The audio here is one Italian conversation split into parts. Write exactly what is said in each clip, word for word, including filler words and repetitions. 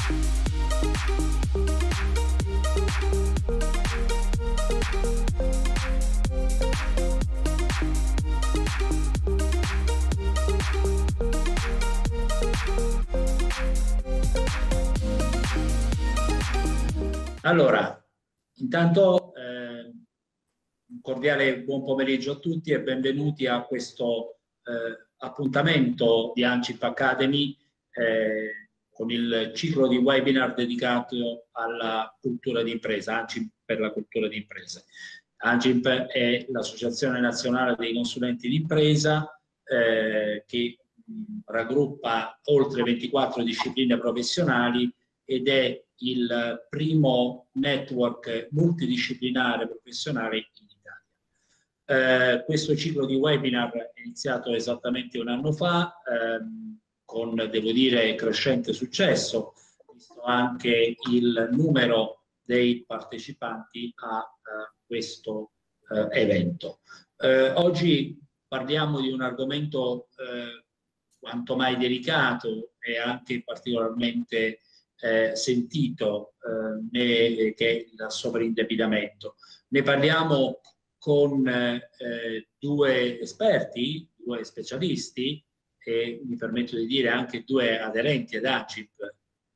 Allora, intanto eh, un cordiale buon pomeriggio a tutti e benvenuti a questo eh, appuntamento di ANCIP Academy eh, con il ciclo di webinar dedicato alla cultura di impresa, ANCIP per la cultura di impresa. ANCIP è l'Associazione Nazionale dei Consulenti d'Impresa eh, che mh, raggruppa oltre ventiquattro discipline professionali ed è il primo network multidisciplinare professionale in Italia. Eh, questo ciclo di webinar è iniziato esattamente un anno fa, ehm, con, devo dire, crescente successo, visto anche il numero dei partecipanti a, a questo eh, evento. Eh, oggi parliamo di un argomento eh, quanto mai delicato e anche particolarmente Eh, sentito eh, che è il sovraindebitamento. Ne parliamo con eh, due esperti, due specialisti e mi permetto di dire anche due aderenti ad ANCIP.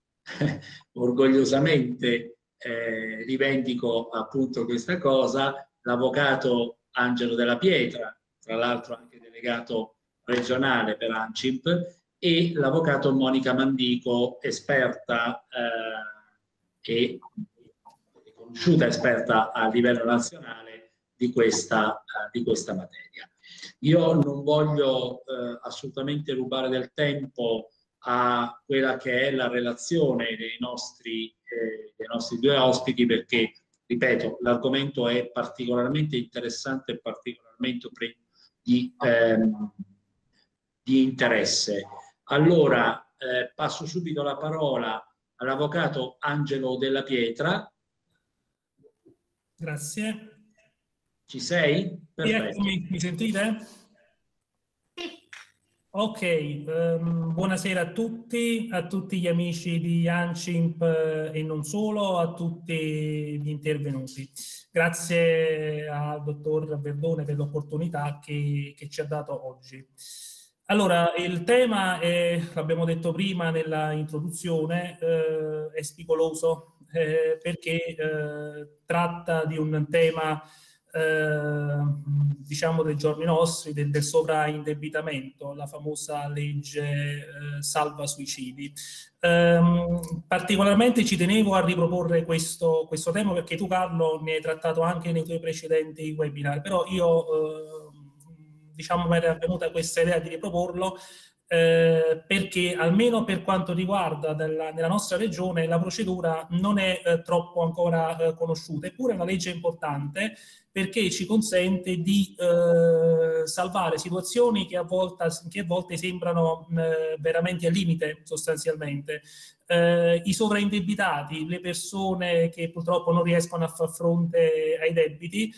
Orgogliosamente eh, rivendico appunto questa cosa, l'avvocato Angelo Della Pietra, tra l'altro anche delegato regionale per ANCIP, e l'avvocato Monica Mandico, esperta eh, e riconosciuta esperta a livello nazionale di questa, uh, di questa materia. Io non voglio uh, assolutamente rubare del tempo a quella che è la relazione dei nostri, eh, dei nostri due ospiti, perché, ripeto, l'argomento è particolarmente interessante e particolarmente di, ehm, di interesse. Allora, eh, passo subito la parola all'avvocato Angelo Della Pietra. Grazie. Ci sei? Perfetto. Eccomi, mi sentite? Ok, um, buonasera a tutti, a tutti gli amici di ANCIP eh, e non solo, a tutti gli intervenuti. Grazie al dottor Verdone per l'opportunità che, che ci ha dato oggi. Allora, il tema, l'abbiamo detto prima nella introduzione, eh, è spigoloso eh, perché eh, tratta di un tema, eh, diciamo, dei giorni nostri, del, del sovraindebitamento, la famosa legge eh, salva suicidi. Um, particolarmente ci tenevo a riproporre questo, questo tema perché tu, Carlo, ne hai trattato anche nei tuoi precedenti webinar, però io... Eh, diciamo mi era venuta questa idea di riproporlo eh, perché almeno per quanto riguarda della, nella nostra regione la procedura non è eh, troppo ancora eh, conosciuta, eppure è una legge importante perché ci consente di eh, salvare situazioni che a, volte, che a volte sembrano eh, veramente al limite sostanzialmente. Eh, I sovraindebitati, le persone che purtroppo non riescono a far fronte ai debiti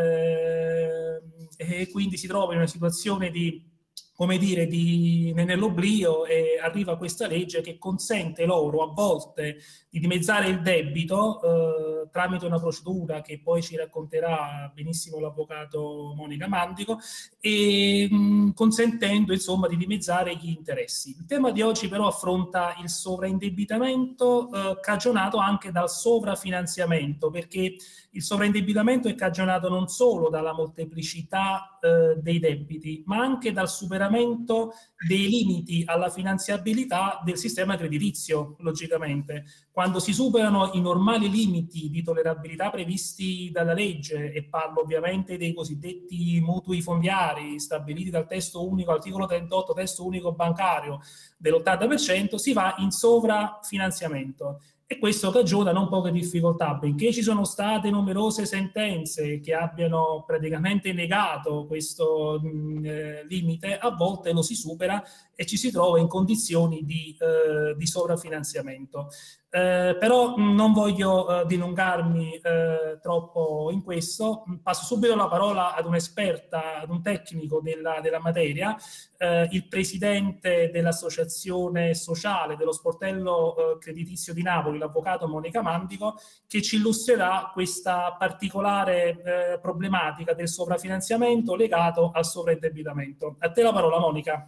eh, e quindi si trovano in una situazione di, come dire, di, nell'oblio, e arriva questa legge che consente loro a volte di dimezzare il debito eh, tramite una procedura che poi ci racconterà benissimo l'avvocato Monica Mandico, e mh, consentendo insomma di dimezzare gli interessi. Il tema di oggi però affronta il sovraindebitamento eh, cagionato anche dal sovrafinanziamento, perché il sovraindebitamento è cagionato non solo dalla molteplicità eh, dei debiti, ma anche dal superamento dei limiti alla finanziabilità del sistema creditizio, logicamente. Quando si superano i normali limiti di tollerabilità previsti dalla legge, e parlo ovviamente dei cosiddetti mutui fondiari stabiliti dal testo unico, articolo trentotto, testo unico bancario, dell'ottanta per cento, si va in sovrafinanziamento. e questo cagiona non poche difficoltà, benché ci sono state numerose sentenze che abbiano praticamente negato questo mh, eh, limite, a volte lo si supera e ci si trova in condizioni di, eh, di sovrafinanziamento. Eh, però mh, non voglio eh, dilungarmi eh, troppo in questo, passo subito la parola ad un'esperta, ad un tecnico della, della materia, eh, il presidente dell'associazione sociale dello sportello eh, creditizio di Napoli, l'avvocato Monica Mandico, che ci illustrerà questa particolare eh, problematica del sovrafinanziamento legato al sovraindebitamento. A te la parola, Monica.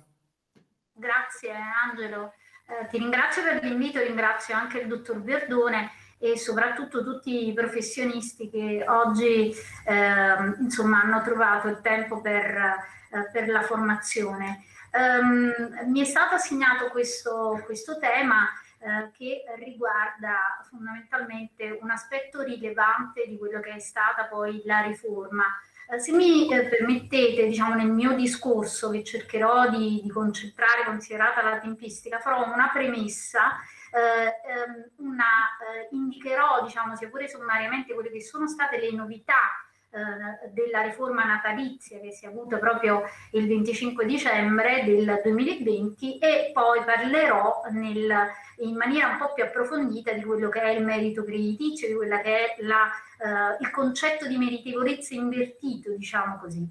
Grazie Angelo. Eh, ti ringrazio per l'invito, ringrazio anche il dottor Verdone e soprattutto tutti i professionisti che oggi eh, insomma, hanno trovato il tempo per, eh, per la formazione. Um, mi è stato assegnato questo, questo tema eh, che riguarda fondamentalmente un aspetto rilevante di quello che è stata poi la riforma. Se mi eh, permettete, diciamo, nel mio discorso, che cercherò di, di concentrare considerata la tempistica, farò una premessa, eh, una, eh, indicherò, diciamo, sia pure sommariamente quelle che sono state le novità eh, della riforma natalizia che si è avuta proprio il venticinque dicembre del duemilaventi e poi parlerò nel, in maniera un po' più approfondita di quello che è il merito creditizio, di quella che è la Uh, il concetto di meritevolezza invertito, diciamo così.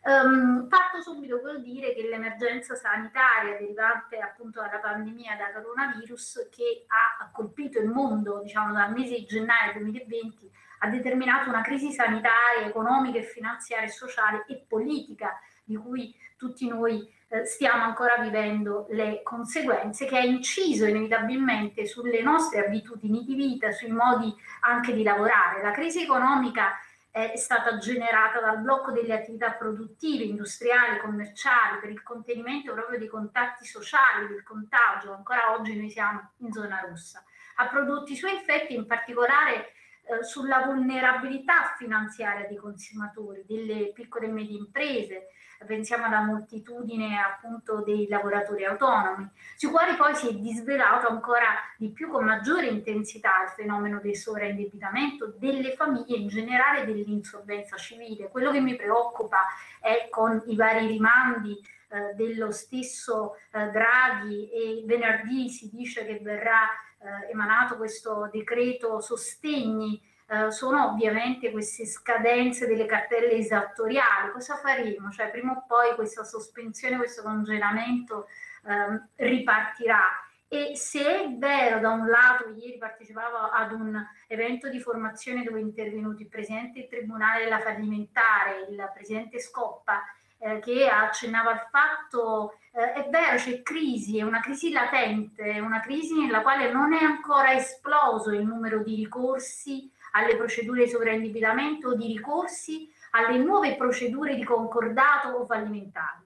Um, parto subito col dire che l'emergenza sanitaria derivante appunto dalla pandemia da coronavirus che ha colpito il mondo, diciamo, dal mese di gennaio duemilaventi ha determinato una crisi sanitaria, economica e finanziaria, sociale e politica di cui tutti noi eh, stiamo ancora vivendo le conseguenze, che ha inciso inevitabilmente sulle nostre abitudini di vita, sui modi anche di lavorare. La crisi economica è stata generata dal blocco delle attività produttive, industriali, commerciali, per il contenimento proprio dei contatti sociali, del contagio. Ancora oggi noi siamo in zona rossa. Ha prodotto i suoi effetti in particolare eh, sulla vulnerabilità finanziaria dei consumatori, delle piccole e medie imprese. Pensiamo alla moltitudine appunto dei lavoratori autonomi, sui quali poi si è disvelato ancora di più con maggiore intensità il fenomeno del sovraindebitamento delle famiglie, in generale dell'insolvenza civile. Quello che mi preoccupa è con i vari rimandi eh, dello stesso eh, Draghi, e venerdì si dice che verrà eh, emanato questo decreto sostegni. Uh, sono ovviamente queste scadenze delle cartelle esattoriali. Cosa faremo? Cioè, prima o poi questa sospensione, questo congelamento um, ripartirà. E se è vero, da un lato, ieri partecipavo ad un evento di formazione dove è intervenuto il presidente del Tribunale della Fallimentare, il presidente Scoppa, eh, che accennava al fatto, eh, è vero, c'è crisi, è una crisi latente, è una crisi nella quale non è ancora esploso il numero di ricorsi alle procedure di sovraindebitamento o di ricorsi alle nuove procedure di concordato o fallimentari.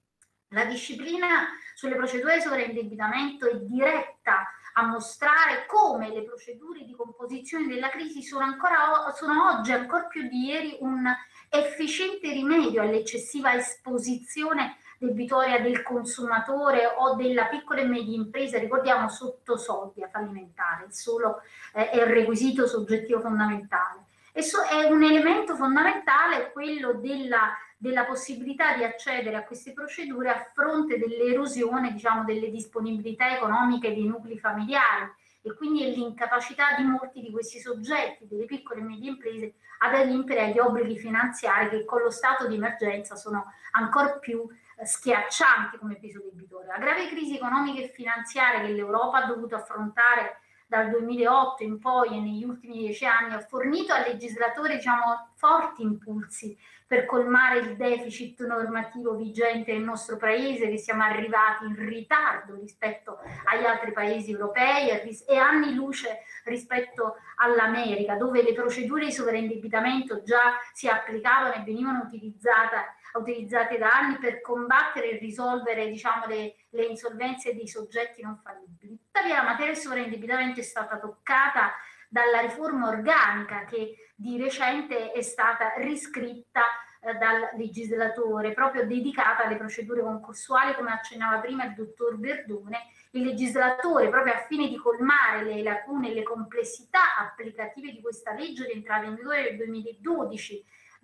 La disciplina sulle procedure di sovraindebitamento è diretta a mostrare come le procedure di composizione della crisi sono, ancora, sono oggi, ancora più di ieri, un efficiente rimedio all'eccessiva esposizione debitoria del consumatore o della piccola e media impresa, ricordiamo, sotto soglia fallimentare, il solo eh, è il requisito soggettivo fondamentale. E so, è un elemento fondamentale quello della, della possibilità di accedere a queste procedure a fronte dell'erosione, diciamo, delle disponibilità economiche dei nuclei familiari, e quindi è l'incapacità di molti di questi soggetti, delle piccole e medie imprese, ad adempiere agli obblighi finanziari che con lo stato di emergenza sono ancora più schiaccianti come peso debitore. La grave crisi economica e finanziaria che l'Europa ha dovuto affrontare dal duemilaotto in poi e negli ultimi dieci anni ha fornito al legislatore, diciamo, forti impulsi per colmare il deficit normativo vigente nel nostro paese, che siamo arrivati in ritardo rispetto agli altri paesi europei e anni luce rispetto all'America, dove le procedure di sovraindebitamento già si applicavano e venivano utilizzate utilizzate da anni per combattere e risolvere, diciamo, le, le insolvenze dei soggetti non fallibili. Tuttavia la materia del sovraindebitamento è stata toccata dalla riforma organica che di recente è stata riscritta eh, dal legislatore, proprio dedicata alle procedure concorsuali, come accennava prima il dottor Verdone. Il legislatore, proprio a fine di colmare le lacune e le complessità applicative di questa legge che è entrata in vigore nel duemiladodici,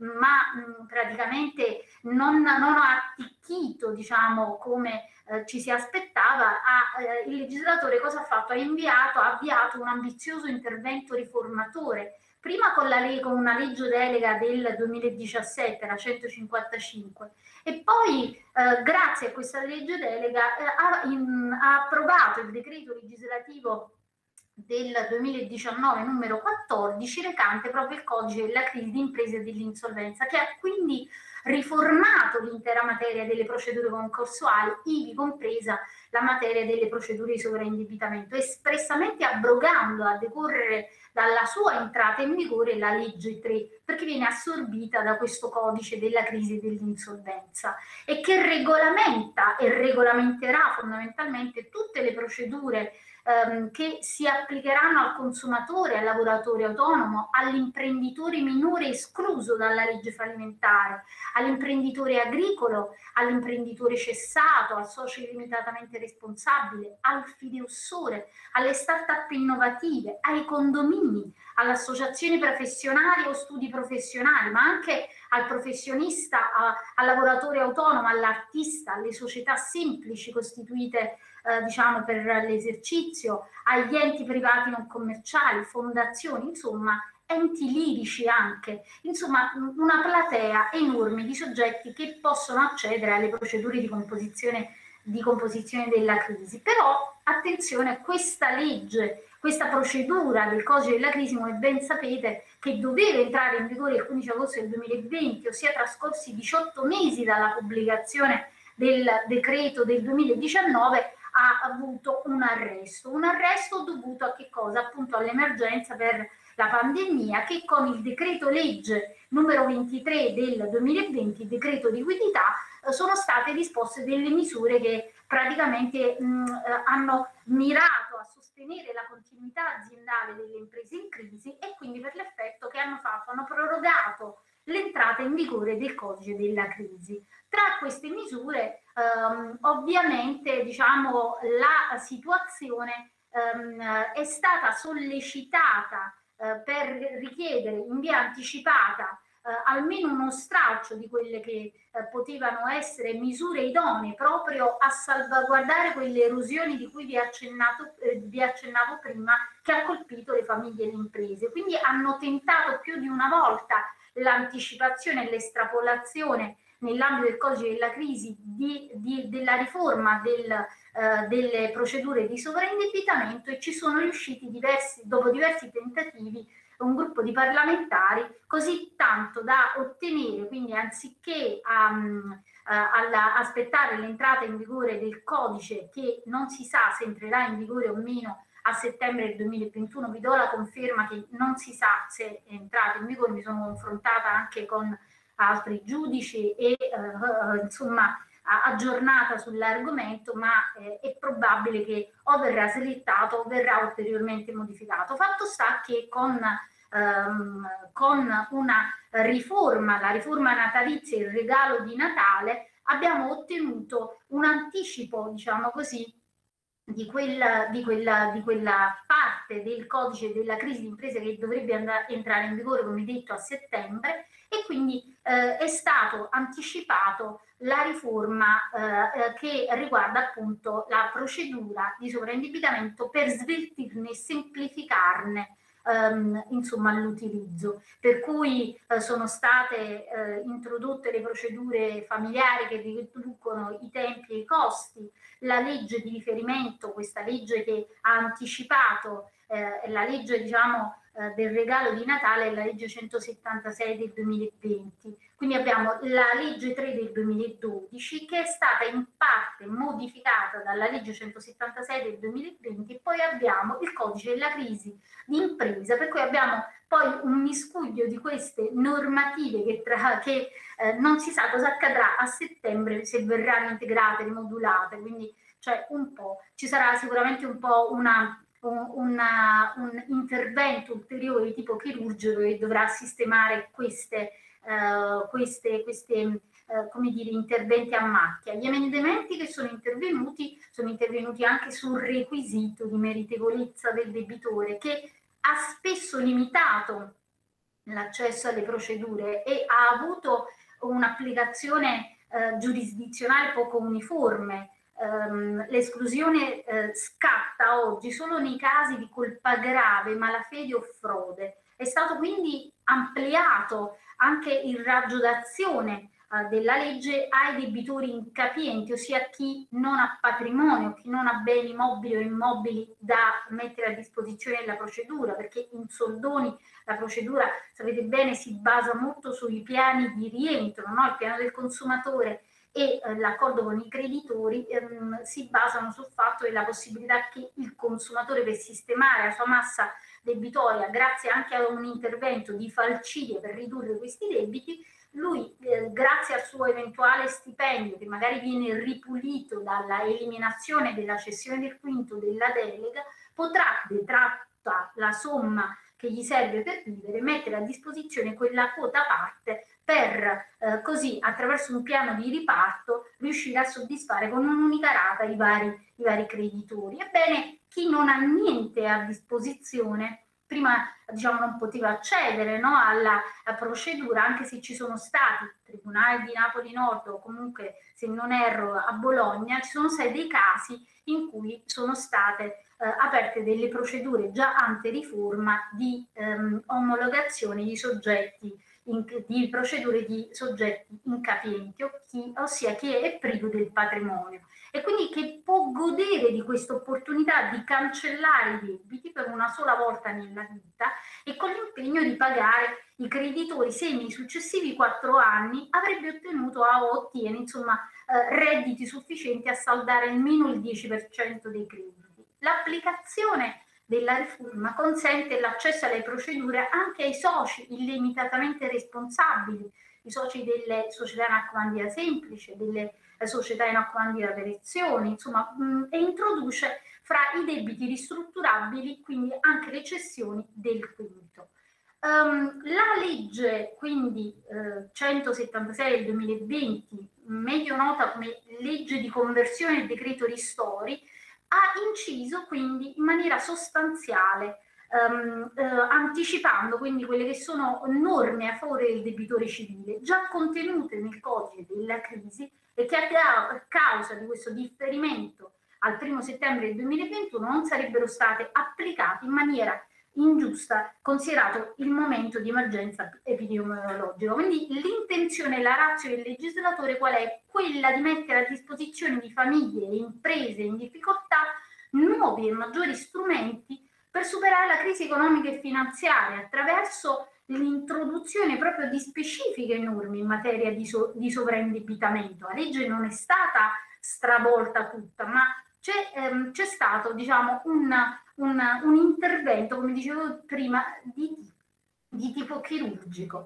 ma mh, praticamente non, non ha atticchito, diciamo, come eh, ci si aspettava, ha, eh, il legislatore cosa ha fatto? Ha inviato, ha avviato un ambizioso intervento riformatore, prima con, la, con una legge delega del duemiladiciassette, la centocinquantacinque, e poi eh, grazie a questa legge delega eh, ha, in, ha approvato il decreto legislativo del duemiladiciannove numero quattordici, recante proprio il codice della crisi di impresa e dell'insolvenza, che ha quindi riformato l'intera materia delle procedure concorsuali, ivi compresa la materia delle procedure di sovraindebitamento, espressamente abrogando a decorrere dalla sua entrata in vigore la legge tre, perché viene assorbita da questo codice della crisi e dell'insolvenza, e che regolamenta e regolamenterà fondamentalmente tutte le procedure ehm, che si applicheranno al consumatore, al lavoratore autonomo, all'imprenditore minore escluso dalla legge fallimentare, all'imprenditore agricolo, all'imprenditore cessato, al socio illimitatamente responsabile, al fideussore, alle start-up innovative, ai condomini, alle associazioni professionali o studi professionali, ma anche al professionista, a, al lavoratore autonomo, all'artista, alle società semplici costituite eh, diciamo per l'esercizio, agli enti privati non commerciali, fondazioni, insomma enti lirici anche, insomma una platea enorme di soggetti che possono accedere alle procedure di composizione, di composizione della crisi. Però attenzione, questa legge, questa procedura del codice della crisi, come ben sapete, che doveva entrare in vigore il quindici agosto del duemilaventi, ossia trascorsi diciotto mesi dalla pubblicazione del decreto del duemiladiciannove, ha avuto un arresto, un arresto dovuto a che cosa? Appunto all'emergenza per la pandemia, che con il decreto legge numero ventitré del duemilaventi, il decreto di liquidità, eh, sono state disposte delle misure che praticamente mh, eh, hanno mirato a sostenere la continuità aziendale delle imprese in crisi, e quindi per l'effetto che hanno fatto, hanno prorogato l'entrata in vigore del codice della crisi. Tra queste misure ehm, ovviamente diciamo, la situazione ehm, è stata sollecitata eh, per richiedere in via anticipata eh, almeno uno stralcio di quelle che eh, potevano essere misure idonee proprio a salvaguardare quelle erosioni di cui vi, accennato, eh, vi accennavo prima, che ha colpito le famiglie e le imprese. Quindi hanno tentato più di una volta l'anticipazione e l'estrapolazione nell'ambito del codice della crisi di, di, della riforma del, eh, delle procedure di sovraindebitamento, e ci sono riusciti diversi, dopo diversi tentativi, un gruppo di parlamentari, così tanto da ottenere, quindi anziché um, uh, alla, aspettare l'entrata in vigore del codice, che non si sa se entrerà in vigore o meno a settembre del duemilaventuno, vi do la conferma che non si sa se è entrato in vigore, mi sono confrontata anche con altri giudici e eh, insomma aggiornata sull'argomento, ma eh, è probabile che o verrà slittato o verrà ulteriormente modificato. Fatto sta che con, ehm, con una riforma, la riforma natalizia, il regalo di Natale, abbiamo ottenuto un anticipo, diciamo così, Di quella, di, quella, di quella parte del codice della crisi d'impresa che dovrebbe andare, entrare in vigore, come detto, a settembre, e quindi eh, è stato anticipato la riforma eh, che riguarda appunto la procedura di sovraindebitamento per sveltirne e semplificarne ehm, insomma l'utilizzo, per cui eh, sono state eh, introdotte le procedure familiari che riducono i tempi e i costi, la legge di riferimento, questa legge che ha anticipato eh, la legge diciamo eh, del regalo di Natale, è la legge centosettantasei del duemilaventi. Quindi abbiamo la legge tre del duemiladodici, che è stata in parte modificata dalla legge centosettantasei del duemilaventi, e poi abbiamo il codice della crisi di impresa, per cui abbiamo poi un miscuglio di queste normative che, tra, che eh, non si sa cosa accadrà a settembre, se verranno integrate, rimodulate, quindi cioè un po', ci sarà sicuramente un po' una, un, una, un intervento ulteriore di tipo chirurgico che dovrà sistemare queste eh, queste, queste eh, come dire, interventi a macchia. Gli emendamenti che sono intervenuti sono intervenuti anche sul requisito di meritevolezza del debitore, che ha spesso limitato l'accesso alle procedure e ha avuto un'applicazione eh, giurisdizionale poco uniforme. Um, l'esclusione eh, scatta oggi solo nei casi di colpa grave, malafede o frode. È stato quindi ampliato anche il raggio d'azione eh, della legge ai debitori incapienti, ossia chi non ha patrimonio, chi non ha beni mobili o immobili da mettere a disposizione della procedura, perché in soldoni la procedura, sapete bene, si basa molto sui piani di rientro, no? Il piano del consumatore e eh, l'accordo con i creditori ehm, si basano sul fatto della possibilità che il consumatore, per sistemare la sua massa debitoria grazie anche a un intervento di falcidia per ridurre questi debiti, lui eh, grazie al suo eventuale stipendio, che magari viene ripulito dalla eliminazione della cessione del quinto della delega, potrà, detratta la somma che gli serve per vivere, mettere a disposizione quella quota parte per eh, così, attraverso un piano di riparto, riuscire a soddisfare con un'unica rata i vari, i vari creditori. Ebbene, chi non ha niente a disposizione, prima diciamo non poteva accedere, no, alla, alla procedura, anche se ci sono stati tribunali di Napoli Nord o comunque, se non erro, a Bologna, ci sono stati dei casi in cui sono state eh, aperte delle procedure già ante riforma di ehm, omologazione di soggetti In, di procedure di soggetti incapienti, o chi, ossia chi è privo del patrimonio, e quindi che può godere di questa opportunità di cancellare i debiti per una sola volta nella vita e con l'impegno di pagare i creditori se nei successivi quattro anni avrebbe ottenuto o ottiene insomma eh, redditi sufficienti a saldare almeno il dieci per cento dei crediti. L'applicazione della riforma consente l'accesso alle procedure anche ai soci illimitatamente responsabili, i soci delle società in accomandia semplice, delle società in accomandia per azioni, insomma, mh, e introduce fra i debiti ristrutturabili quindi anche le cessioni del quinto. Um, la legge quindi eh, centosettantasei del duemilaventi, meglio nota come legge di conversione del decreto ristori, ha inciso quindi in maniera sostanziale, ehm, eh, anticipando quindi quelle che sono norme a favore del debitore civile, già contenute nel codice della crisi e che a causa di questo differimento al primo settembre del duemilaventuno non sarebbero state applicate in maniera ingiusta, considerato il momento di emergenza epidemiologica. Quindi l'intenzione e la ratio del legislatore qual è? Quella di mettere a disposizione di famiglie e imprese in difficoltà nuovi e maggiori strumenti per superare la crisi economica e finanziaria attraverso l'introduzione proprio di specifiche norme in materia di, so, di sovraindebitamento. La legge non è stata stravolta tutta, ma c'è, ehm, c'è stato diciamo un, un, un intervento, come dicevo prima, di, di tipo chirurgico.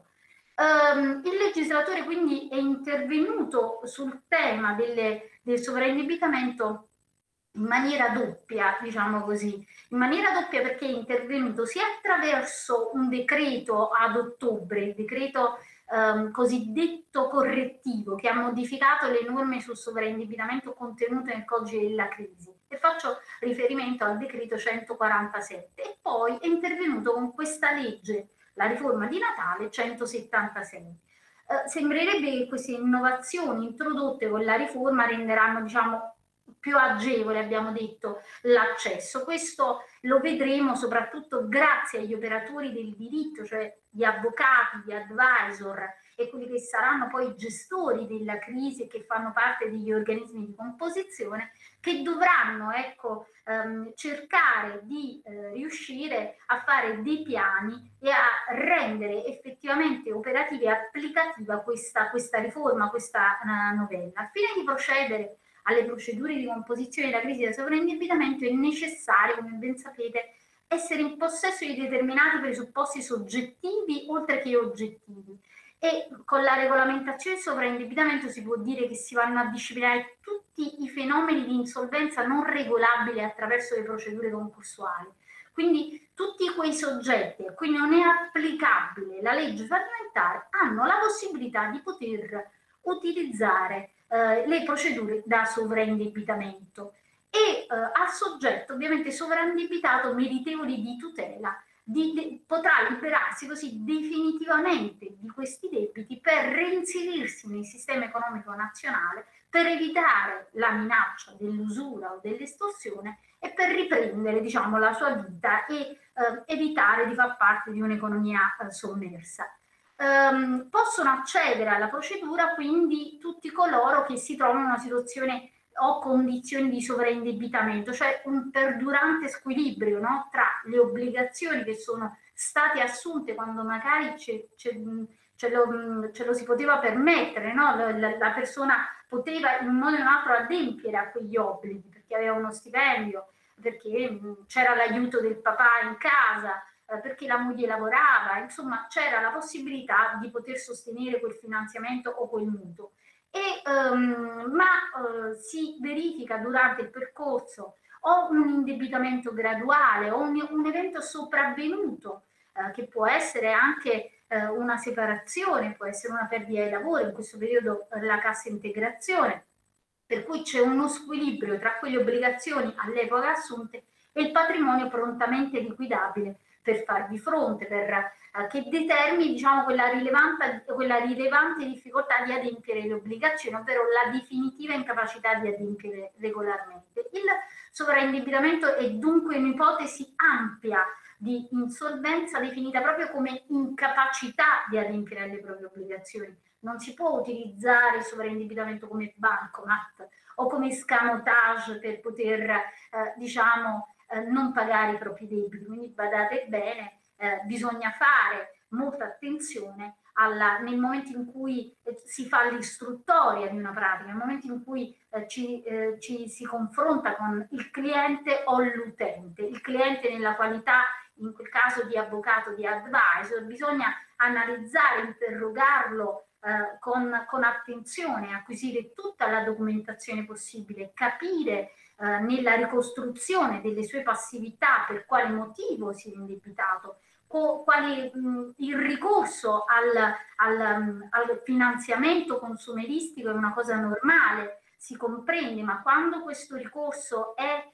Um, il legislatore quindi è intervenuto sul tema delle, del sovraindebitamento in maniera doppia, diciamo così, in maniera doppia perché è intervenuto sia attraverso un decreto ad ottobre, il decreto um, cosiddetto correttivo, che ha modificato le norme sul sovraindebitamento contenute nel codice della crisi, e faccio riferimento al decreto centoquarantasette, e poi è intervenuto con questa legge, la riforma di Natale centosettantasei. Eh, sembrerebbe che queste innovazioni introdotte con la riforma renderanno, diciamo, più agevole, abbiamo detto, l'accesso. Questo lo vedremo soprattutto grazie agli operatori del diritto, cioè gli avvocati, gli advisor e quelli che saranno poi i gestori della crisi e che fanno parte degli organismi di composizione, che dovranno ecco, ehm, cercare di eh, riuscire a fare dei piani e a rendere effettivamente operativa e applicativa questa, questa riforma, questa uh, novella. Al fine di procedere alle procedure di composizione della crisi da sovraindebitamento è necessario, come ben sapete, essere in possesso di determinati presupposti soggettivi oltre che oggettivi, e con la regolamentazione del sovraindebitamento si può dire che si vanno a disciplinare tutti i fenomeni di insolvenza non regolabili attraverso le procedure concorsuali. Quindi tutti quei soggetti a cui non è applicabile la legge fallimentare hanno la possibilità di poter utilizzare eh, le procedure da sovraindebitamento e eh, al soggetto ovviamente sovraindebitato meritevole di tutela di, de, potrà liberarsi così definitivamente di questi debiti per reinserirsi nel sistema economico nazionale, per evitare la minaccia dell'usura o dell'estorsione e per riprendere, diciamo, la sua vita e eh, evitare di far parte di un'economia eh, sommersa. Um, possono accedere alla procedura quindi tutti coloro che si trovano in una situazione o condizioni di sovraindebitamento, cioè un perdurante squilibrio, no? Tra le obbligazioni che sono state assunte quando magari ce, ce, ce, lo, ce lo si poteva permettere, no? la, la persona poteva in un modo o in un altro adempiere a quegli obblighi perché aveva uno stipendio, perché c'era l'aiuto del papà in casa, perché la moglie lavorava, insomma c'era la possibilità di poter sostenere quel finanziamento o quel mutuo. E, um, ma uh, si verifica durante il percorso o un indebitamento graduale o un, un evento sopravvenuto, uh, che può essere anche uh, una separazione, può essere una perdita di lavoro, in questo periodo uh, la cassa integrazione, per cui c'è uno squilibrio tra quelle obbligazioni all'epoca assunte e il patrimonio prontamente liquidabile per farvi fronte, per, eh, che determini, diciamo, quella rilevante, quella rilevante difficoltà di adempiere le obbligazioni, ovvero la definitiva incapacità di adempiere regolarmente. Il sovraindebitamento è dunque un'ipotesi ampia di insolvenza definita proprio come incapacità di adempiere alle proprie obbligazioni. Non si può utilizzare il sovraindebitamento come bancomat o come escamotage per poter, eh, diciamo, eh, non pagare i propri debiti. Quindi badate bene, eh, bisogna fare molta attenzione alla, nel momento in cui eh, si fa l'istruttoria di una pratica, nel momento in cui eh, ci, eh, ci si confronta con il cliente o l'utente. Il cliente nella qualità, in quel caso, di avvocato, di advisor, bisogna analizzare, interrogarlo eh, con, con attenzione, acquisire tutta la documentazione possibile, capire eh, nella ricostruzione delle sue passività per quale motivo si è indebitato, quali, mh, il ricorso al, al, al finanziamento consumeristico è una cosa normale, si comprende, ma quando questo ricorso è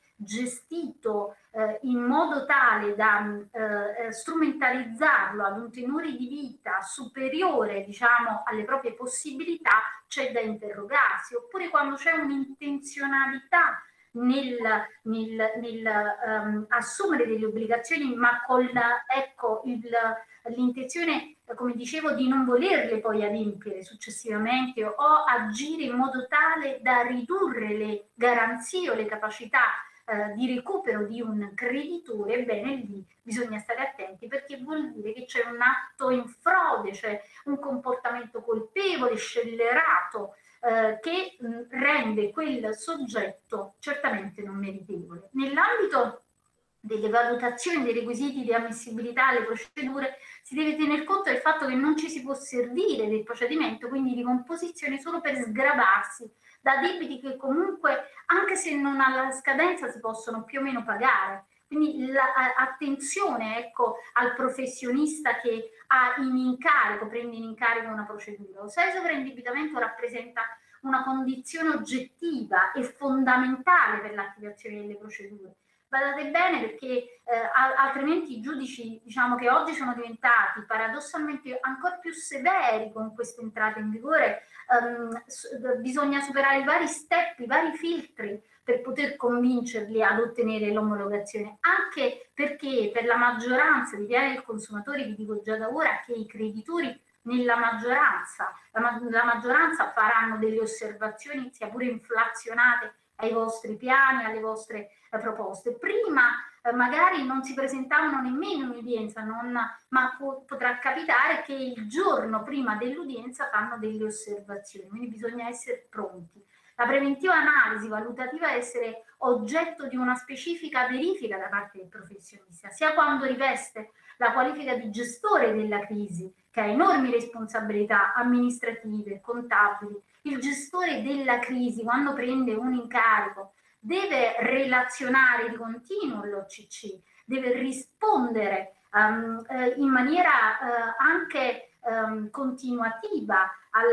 gestito eh, in modo tale da eh, strumentalizzarlo ad un tenore di vita superiore, diciamo, alle proprie possibilità, c'è da interrogarsi. Oppure quando c'è un'intenzionalità nel, nel, nel um, assumere delle obbligazioni, ma con la, ecco, l'intenzione, come dicevo, di non volerle poi adempiere successivamente o agire in modo tale da ridurre le garanzie o le capacità eh, di recupero di un creditore, ebbene lì bisogna stare attenti, perché vuol dire che c'è un atto in frode, cioè un comportamento colpevole, scellerato, eh, che mh, rende quel soggetto certamente non meritevole. Nell'ambito delle valutazioni dei requisiti di ammissibilità alle procedure si deve tener conto del fatto che non ci si può servire del procedimento, quindi di composizione, solo per sgravarsi da debiti che comunque, anche se non alla scadenza, si possono più o meno pagare. Quindi la, attenzione, ecco, al professionista che ha in incarico, prende in incarico una procedura. Se il sovraindebitamento rappresenta una condizione oggettiva e fondamentale per l'attivazione delle procedure, badate bene, perché eh, altrimenti i giudici, diciamo, che oggi sono diventati paradossalmente ancora più severi con questa entrata in vigore, ehm, bisogna superare i vari step, i vari filtri per poter convincerli ad ottenere l'omologazione, anche perché per la maggioranza di piani del consumatore, vi dico già da ora che i creditori nella maggioranza, la, la maggioranza faranno delle osservazioni, sia pure inflazionate, ai vostri piani, alle vostre eh, proposte. Prima eh, magari non si presentavano nemmeno in udienza, non, ma po potrà capitare che il giorno prima dell'udienza fanno delle osservazioni, quindi bisogna essere pronti. La preventiva analisi valutativa deve essere oggetto di una specifica verifica da parte del professionista, sia quando riveste la qualifica di gestore della crisi, che ha enormi responsabilità amministrative, contabili. Il gestore della crisi, quando prende un incarico, deve relazionare di continuo all'O C C, deve rispondere um, eh, in maniera eh, anche um, continuativa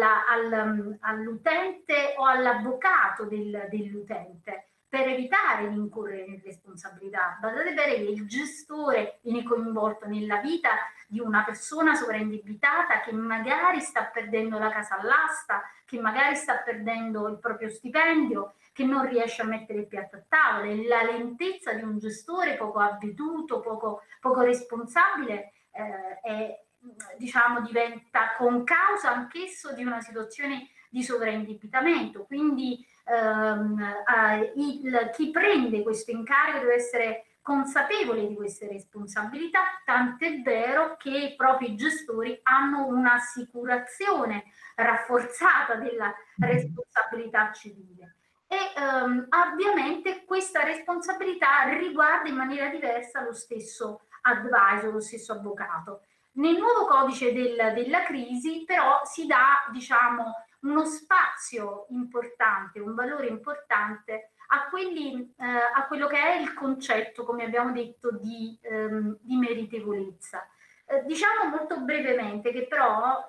all'utente o all'avvocato del, dell'utente, per evitare di incorrere in responsabilità. Badate bene che il gestore viene coinvolto nella vita di una persona sovraindebitata che magari sta perdendo la casa all'asta, che magari sta perdendo il proprio stipendio, che non riesce a mettere il piatto a tavola. E la lentezza di un gestore poco avveduto, poco, poco responsabile, eh, è, diciamo, diventa concausa anch'esso di una situazione di sovraindebitamento. Quindi ehm, eh, il, chi prende questo incarico deve essere consapevole di queste responsabilità, tant'è vero che proprio i gestori hanno un'assicurazione rafforzata della responsabilità civile. E ehm, ovviamente questa responsabilità riguarda in maniera diversa lo stesso advisor, lo stesso avvocato. Nel nuovo codice del, della crisi però si dà, diciamo, uno spazio importante, un valore importante a, quelli, eh, a quello che è il concetto, come abbiamo detto, di, ehm, di meritevolezza. Eh, diciamo molto brevemente che però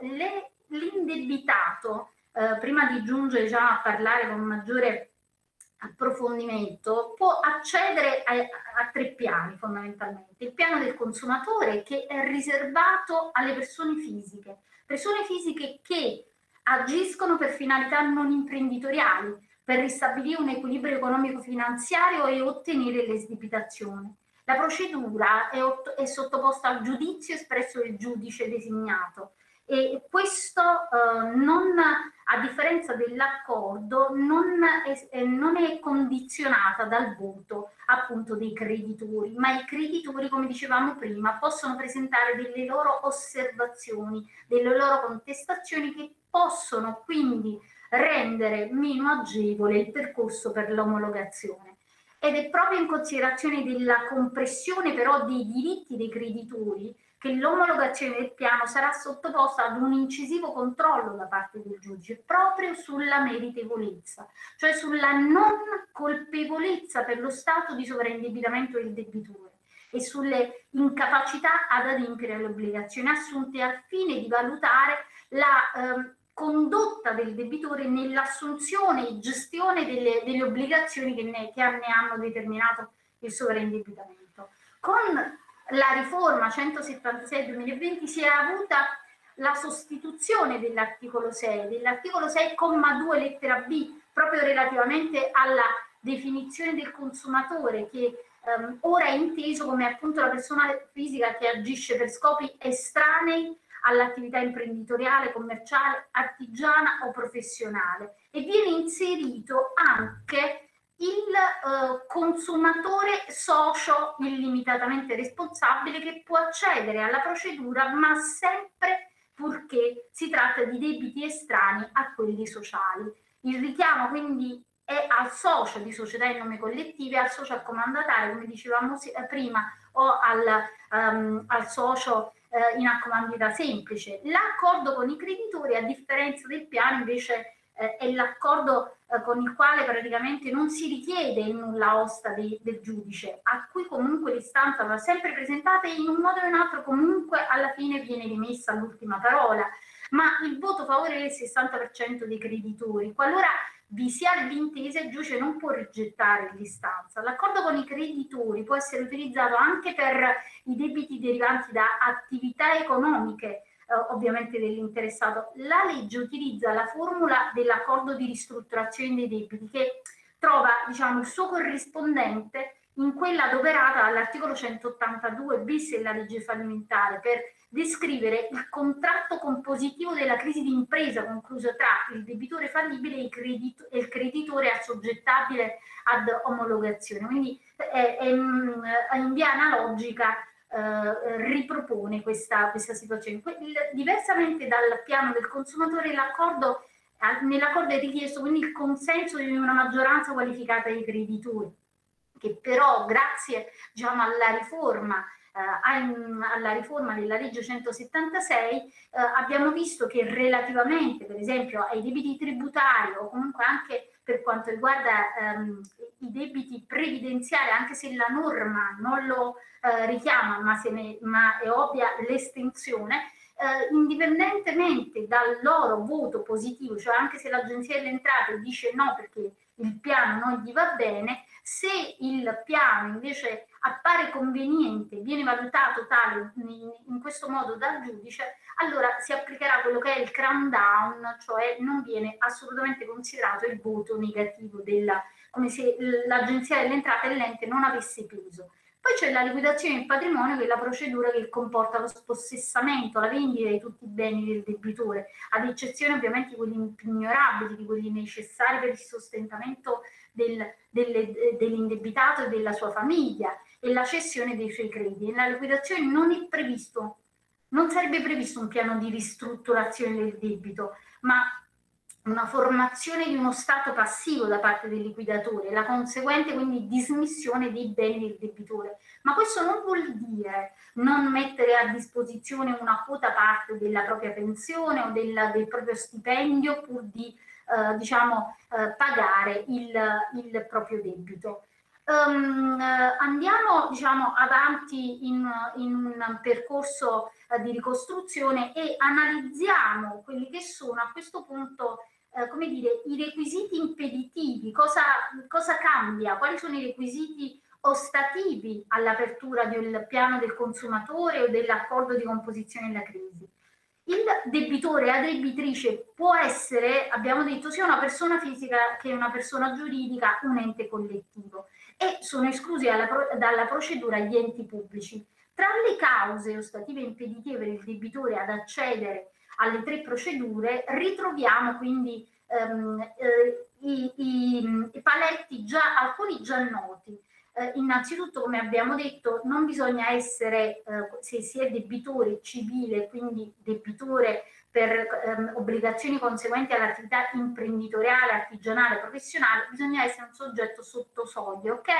l'indebitato, eh, prima di giungere già a parlare con maggiore approfondimento, può accedere a, a tre piani fondamentalmente. Il piano del consumatore, che è riservato alle persone fisiche, persone fisiche che agiscono per finalità non imprenditoriali, per ristabilire un equilibrio economico-finanziario e ottenere l'esdebitazione. La procedura è, è sottoposta al giudizio espresso del giudice designato, e questo eh, non, a differenza dell'accordo, non è, non è condizionata dal voto appunto dei creditori, ma i creditori, come dicevamo prima, possono presentare delle loro osservazioni, delle loro contestazioni, che possono quindi rendere meno agevole il percorso per l'omologazione. Ed è proprio in considerazione della compressione però dei diritti dei creditori che l'omologazione del piano sarà sottoposta ad un incisivo controllo da parte del giudice proprio sulla meritevolezza, cioè sulla non colpevolezza per lo stato di sovraindebitamento del debitore e sulle incapacità ad adempiere alle obbligazioni assunte al fine di valutare la eh, condotta del debitore nell'assunzione e gestione delle, delle obbligazioni che ne, che ne hanno determinato il sovraindebitamento. Con la riforma centosettantasei duemilaventi si è avuta la sostituzione dell'articolo sei, dell'articolo sei comma due lettera B, proprio relativamente alla definizione del consumatore, che ehm, ora è inteso come appunto la persona fisica che agisce per scopi estranei all'attività imprenditoriale, commerciale, artigiana o professionale, e viene inserito anche il eh, consumatore socio illimitatamente responsabile, che può accedere alla procedura ma sempre purché si tratta di debiti estranei a quelli sociali. Il richiamo quindi è al socio di società in nome collettive, al socio accomandatario, come dicevamo prima, o al, um, al socio eh, in accomandita semplice. L'accordo con i creditori, a differenza del piano, invece eh, è l'accordo eh, con il quale praticamente non si richiede il nulla osta di, del giudice, a cui comunque l'istanza va sempre presentata e in un modo o in un altro comunque alla fine viene rimessa l'ultima parola, ma il voto favorevole è il sessanta per cento dei creditori. Qualora vi sia l'intesa, il giudice non può rigettare l'istanza. L'accordo con i creditori può essere utilizzato anche per i debiti derivanti da attività economiche, eh, ovviamente dell'interessato. La legge utilizza la formula dell'accordo di ristrutturazione dei debiti, che trova, diciamo, il suo corrispondente in quella adoperata all'articolo centottantadue bis della legge fallimentare, per descrivere il contratto compositivo della crisi di impresa concluso tra il debitore fallibile e il, credito, e il creditore assoggettabile ad omologazione. Quindi è, è, in via analogica eh, ripropone questa, questa situazione. Il, diversamente dal piano del consumatore, l'accordo, nell'accordo è richiesto quindi il consenso di una maggioranza qualificata dei creditori, che però grazie, diciamo, alla riforma alla riforma della legge centosettantasei eh, abbiamo visto che relativamente per esempio ai debiti tributari o comunque anche per quanto riguarda ehm, i debiti previdenziali, anche se la norma non lo eh, richiama, ma, se ne, ma è ovvia l'estensione, eh, indipendentemente dal loro voto positivo, cioè anche se l'Agenzia delle Entrate dice no perché il piano non gli va bene, se il piano invece appare conveniente, viene valutato tale in, in questo modo dal giudice, allora si applicherà quello che è il cram down, cioè non viene assolutamente considerato il voto negativo, della, come se l'Agenzia delle Entrate e l'ente non avesse peso. Poi c'è la liquidazione del patrimonio, che è la procedura che comporta lo spossessamento, la vendita di tutti i beni del debitore, ad eccezione ovviamente di quelli impignorabili, di quelli necessari per il sostentamento del, delle, dell'indebitato e della sua famiglia, e la cessione dei suoi crediti. Nella liquidazione non è previsto, non sarebbe previsto un piano di ristrutturazione del debito, ma una formazione di uno stato passivo da parte del liquidatore, la conseguente quindi dismissione dei beni del debitore. Ma questo non vuol dire non mettere a disposizione una quota parte della propria pensione o del, del proprio stipendio pur di eh, diciamo, eh, pagare il, il proprio debito. Um, andiamo diciamo, avanti in, in un percorso uh, di ricostruzione e analizziamo quelli che sono a questo punto uh, come dire, i requisiti impeditivi, cosa, cosa cambia, quali sono i requisiti ostativi all'apertura del piano del consumatore o dell'accordo di composizione della crisi. Il debitore, la debitrice può essere, abbiamo detto, sia una persona fisica che una persona giuridica, un ente collettivo, e sono esclusi dalla, dalla procedura gli enti pubblici. Tra le cause ostative impeditive per il debitore ad accedere alle tre procedure ritroviamo quindi ehm, eh, i, i, i paletti già, alcuni già noti. Eh, innanzitutto, come abbiamo detto, non bisogna essere, eh, se si è debitore civile, quindi debitore per ehm, obbligazioni conseguenti all'attività imprenditoriale, artigianale, professionale, bisogna essere un soggetto sotto soglia, ok?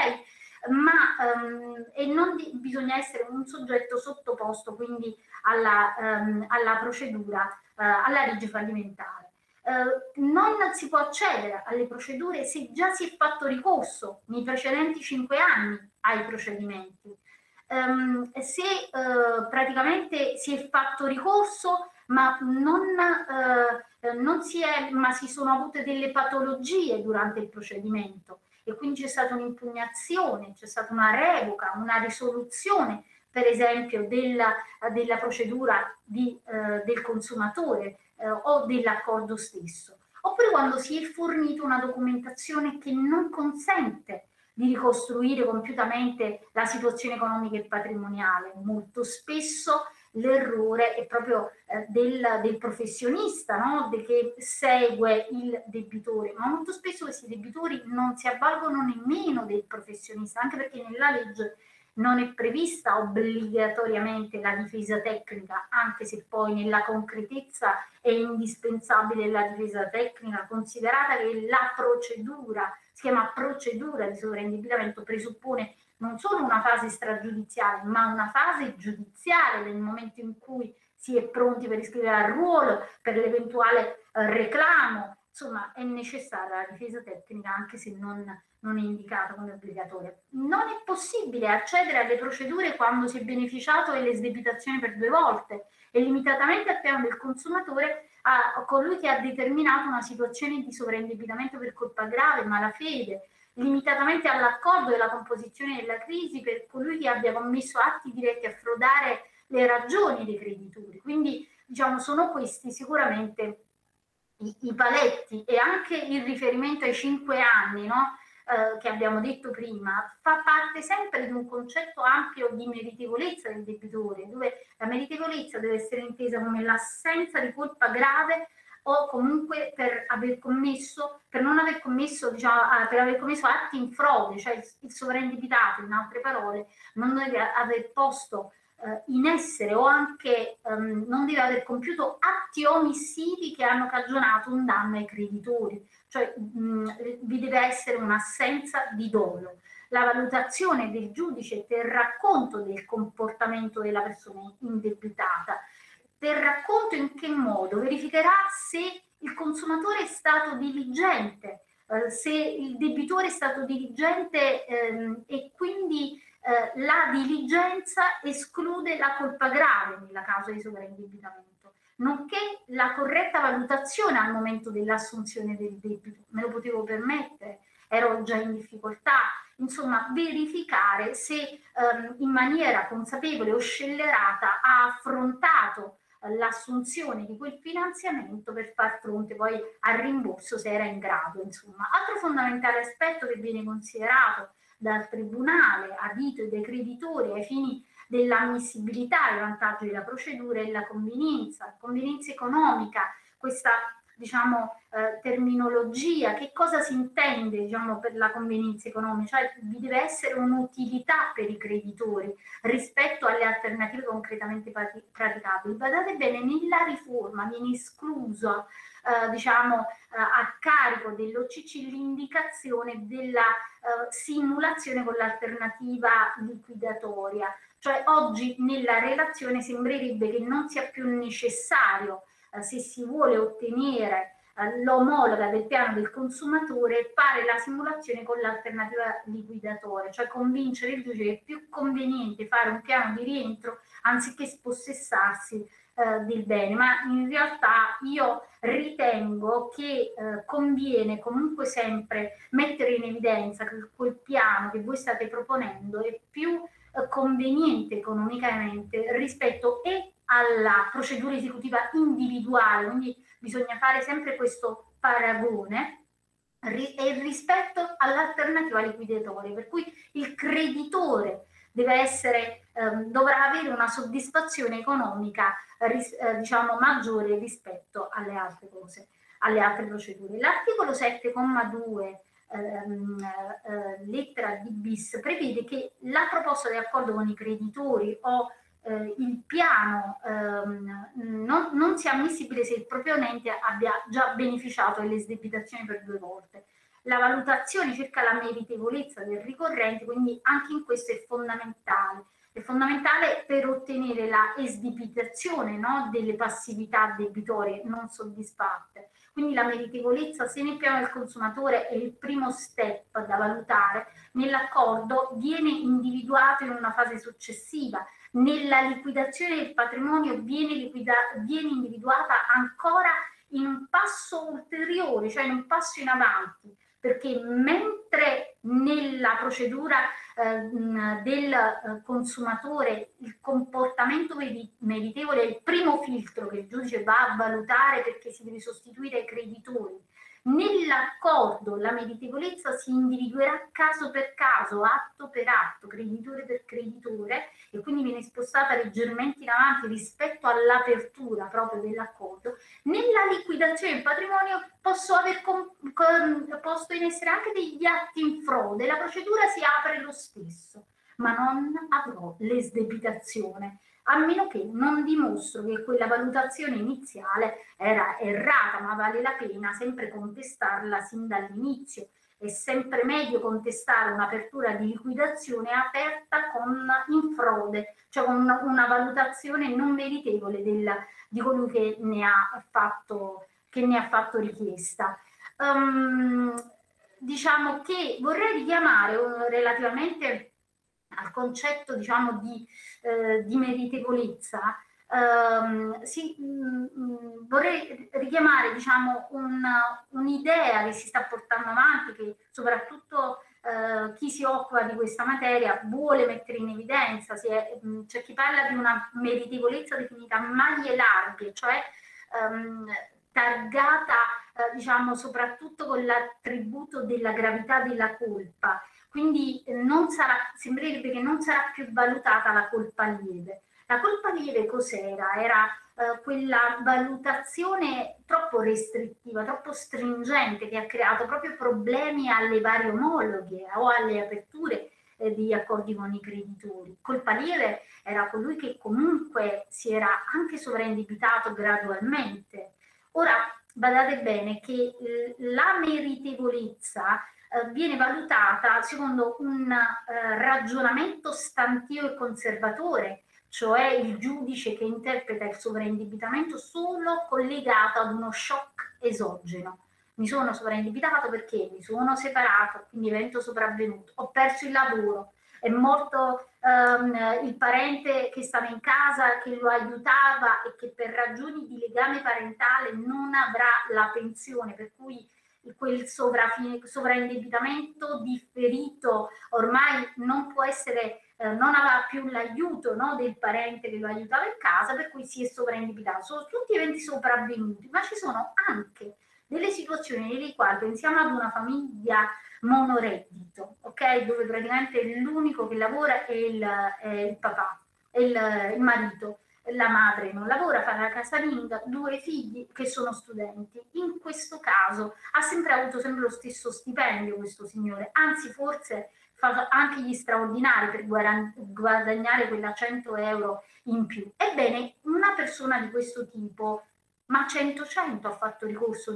Ma ehm, e non di, bisogna essere un soggetto sottoposto quindi alla, ehm, alla procedura, eh, alla legge fallimentare. Uh, non si può accedere alle procedure se già si è fatto ricorso nei precedenti cinque anni ai procedimenti. Um, se uh, praticamente si è fatto ricorso ma non, uh, non si è, ma si sono avute delle patologie durante il procedimento e quindi c'è stata un'impugnazione, c'è stata una revoca, una risoluzione per esempio della, della procedura di, uh, del consumatore Eh, o dell'accordo stesso, oppure quando si è fornito una documentazione che non consente di ricostruire compiutamente la situazione economica e patrimoniale. Molto spesso l'errore è proprio eh, del, del professionista, no? De che segue il debitore, ma molto spesso questi debitori non si avvalgono nemmeno del professionista, anche perché nella legge non è prevista obbligatoriamente la difesa tecnica, anche se poi nella concretezza è indispensabile la difesa tecnica, considerata che la procedura, si chiama procedura di sovraindebitamento, presuppone non solo una fase stragiudiziale, ma una fase giudiziale nel momento in cui si è pronti per iscrivere al ruolo, per l'eventuale eh, reclamo. Insomma, è necessaria la difesa tecnica anche se non, non è indicata come obbligatoria. Non è possibile accedere alle procedure quando si è beneficiato delle sdebitazioni per due volte e limitatamente al piano del consumatore a colui che ha determinato una situazione di sovraindebitamento per colpa grave, malafede, limitatamente all'accordo della composizione della crisi per colui che abbia commesso atti diretti a frodare le ragioni dei creditori. Quindi, diciamo, sono questi sicuramente I, i paletti, e anche il riferimento ai cinque anni, no? eh, che abbiamo detto prima, fa parte sempre di un concetto ampio di meritevolezza del debitore, dove la meritevolezza deve essere intesa come l'assenza di colpa grave o comunque per aver commesso, per non aver commesso, diciamo, per aver commesso atti in frode, cioè il, il sovraindebitato, in altre parole, non deve aver posto in essere o anche um, non deve aver compiuto atti omissivi che hanno cagionato un danno ai creditori, cioè mh, vi deve essere un'assenza di dolo. La valutazione del giudice terrà conto del comportamento della persona indebitata, terrà conto in che modo, verificherà se il consumatore è stato diligente eh, se il debitore è stato diligente ehm, e quindi eh, la diligenza esclude la colpa grave nella causa di sovraindebitamento, nonché la corretta valutazione al momento dell'assunzione del debito. Me lo potevo permettere, ero già in difficoltà, insomma verificare se ehm, in maniera consapevole o scellerata ha affrontato eh, l'assunzione di quel finanziamento per far fronte poi al rimborso se era in grado. Insomma, altro fondamentale aspetto che viene considerato dal Tribunale, adito dai creditori ai fini dell'ammissibilità e i vantaggi della procedura e la convenienza, convenienza economica, questa diciamo eh, terminologia, che cosa si intende diciamo per la convenienza economica? Cioè vi deve essere un'utilità per i creditori rispetto alle alternative concretamente praticabili. Guardate bene, nella riforma viene escluso eh, diciamo eh, a carico dell'O C C l'indicazione della eh, simulazione con l'alternativa liquidatoria. Cioè oggi nella relazione sembrerebbe che non sia più necessario, eh, se si vuole ottenere eh, l'omologa del piano del consumatore, fare la simulazione con l'alternativa liquidatoria, cioè convincere il giudice che è più conveniente fare un piano di rientro anziché spossessarsi eh, del bene. Ma in realtà io ritengo che eh, conviene comunque sempre mettere in evidenza che quel piano che voi state proponendo è più conveniente economicamente rispetto e alla procedura esecutiva individuale, quindi bisogna fare sempre questo paragone e rispetto all'alternativa liquidatoria, per cui il creditore deve essere, ehm, dovrà avere una soddisfazione economica ris, eh, diciamo maggiore rispetto alle altre cose, alle altre procedure. L'articolo sette comma due Ehm, eh, lettera D bis prevede che la proposta di accordo con i creditori o eh, il piano ehm, non, non sia ammissibile se il proponente abbia già beneficiato delle sdebitazioni per due volte. La valutazione circa la meritevolezza del ricorrente, quindi anche in questo è fondamentale. È fondamentale per ottenere la esdebitazione, no, delle passività debitorie non soddisfatte. Quindi la meritevolezza, se nel piano del consumatore è il primo step da valutare, nell'accordo viene individuato in una fase successiva. Nella liquidazione del patrimonio viene, liquida, viene individuata ancora in un passo ulteriore, cioè in un passo in avanti, perché mentre nella procedura eh, del eh, consumatore il comportamento meritevole è il primo filtro che il giudice va a valutare perché si deve sostituire ai creditori, nell'accordo la meritevolezza si individuerà caso per caso, atto per atto, creditore per creditore, e quindi viene spostata leggermente in avanti rispetto all'apertura proprio dell'accordo. Nella liquidazione del patrimonio posso aver posto in essere anche degli atti in frode, la procedura si apre lo stesso, ma non avrò l'esdebitazione, a meno che non dimostro che quella valutazione iniziale era errata, ma vale la pena sempre contestarla sin dall'inizio. È sempre meglio contestare un'apertura di liquidazione aperta con in frode, cioè con una, una valutazione non meritevole del, di colui che ne ha fatto, che ne ha fatto richiesta. Um, diciamo che vorrei richiamare uh, relativamente al concetto diciamo di, eh, di meritevolezza, ehm, sì, mh, vorrei richiamare diciamo un'idea un che si sta portando avanti, che soprattutto eh, chi si occupa di questa materia vuole mettere in evidenza. C'è chi parla di una meritevolezza definita maglie larghe, cioè ehm, targata eh, diciamo soprattutto con l'attributo della gravità della colpa. Quindi non sarà, sembrerebbe che non sarà più valutata la colpa lieve. La colpa lieve cos'era? Era eh, quella valutazione troppo restrittiva, troppo stringente, che ha creato proprio problemi alle varie omologhe o alle aperture eh, degli accordi con i creditori. Colpa lieve era colui che comunque si era anche sovraindebitato gradualmente. Ora, badate bene che eh, la meritevolezza viene valutata secondo un eh, ragionamento stantio e conservatore, cioè il giudice che interpreta il sovraindebitamento solo collegato ad uno shock esogeno, mi sono sovraindebitato perché mi sono separato, quindi evento sopravvenuto, ho perso il lavoro, è morto um, il parente che stava in casa, che lo aiutava e che per ragioni di legame parentale non avrà la pensione, per cui quel sovraindebitamento differito ormai non può essere, eh, non aveva più l'aiuto, no, del parente che lo aiutava in casa, per cui si è sovraindebitato. Sono tutti eventi sopravvenuti, ma ci sono anche delle situazioni nelle quali pensiamo ad una famiglia monoreddito, ok? Dove praticamente l'unico che lavora è il, è il papà, è il, il marito, la madre non lavora, fa la casalinga, due figli che sono studenti. In questo caso ha sempre avuto sempre lo stesso stipendio questo signore, anzi forse fa anche gli straordinari per guadagnare quella cento euro in più. Ebbene, una persona di questo tipo, ma cento cento ha fatto ricorso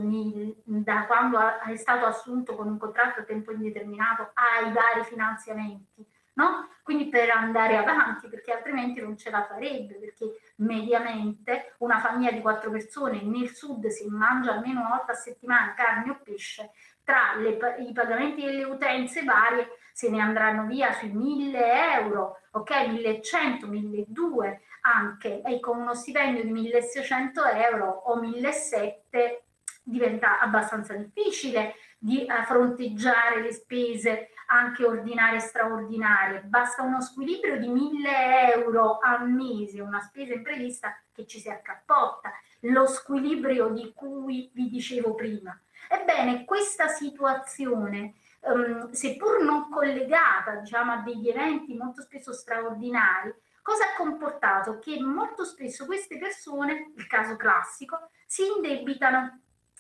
da quando è stato assunto con un contratto a tempo indeterminato ai vari finanziamenti, no? Quindi per andare avanti, perché altrimenti non ce la farebbe, perché mediamente una famiglia di quattro persone nel sud si mangia almeno una volta a settimana carne o pesce, tra le, i pagamenti delle utenze varie se ne andranno via sui mille euro, ok, millecento, milleduecento anche, e con uno stipendio di milleseicento euro o millesettecento diventa abbastanza difficile di uh, fronteggiare le spese anche ordinarie e straordinarie. Basta uno squilibrio di mille euro al mese, una spesa imprevista che ci si accappotta, lo squilibrio di cui vi dicevo prima. Ebbene, questa situazione, um, seppur non collegata, diciamo, a degli eventi molto spesso straordinari, cosa ha comportato? Che molto spesso queste persone, il caso classico, si indebitano.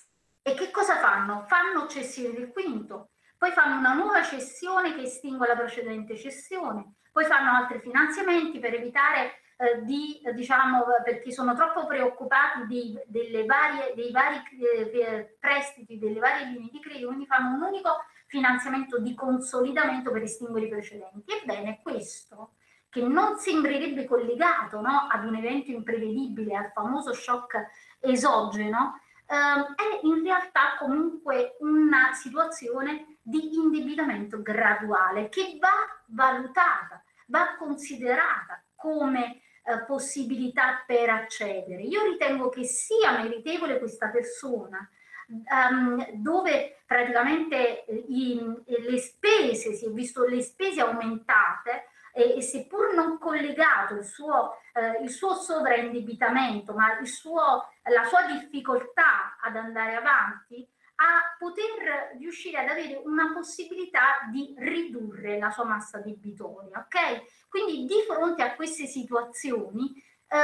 E che cosa fanno? Fanno cessione del quinto, poi fanno una nuova cessione che estingue la precedente cessione, poi fanno altri finanziamenti per evitare eh, di, eh, diciamo, perché sono troppo preoccupati dei, delle varie, dei vari eh, prestiti, delle varie linee di credito, quindi fanno un unico finanziamento di consolidamento per estinguere i precedenti. Ebbene, questo, che non sembrerebbe collegato, no, ad un evento imprevedibile, al famoso shock esogeno, Uh, è in realtà comunque una situazione di indebitamento graduale che va valutata, va considerata come uh, possibilità per accedere. Io ritengo che sia meritevole questa persona, um, dove praticamente i, le spese, si è visto le spese aumentate, e, e seppur non collegato il suo, eh, il suo sovraindebitamento, ma il suo, la sua difficoltà ad andare avanti, a poter riuscire ad avere una possibilità di ridurre la sua massa debitoria, ok? Quindi di fronte a queste situazioni,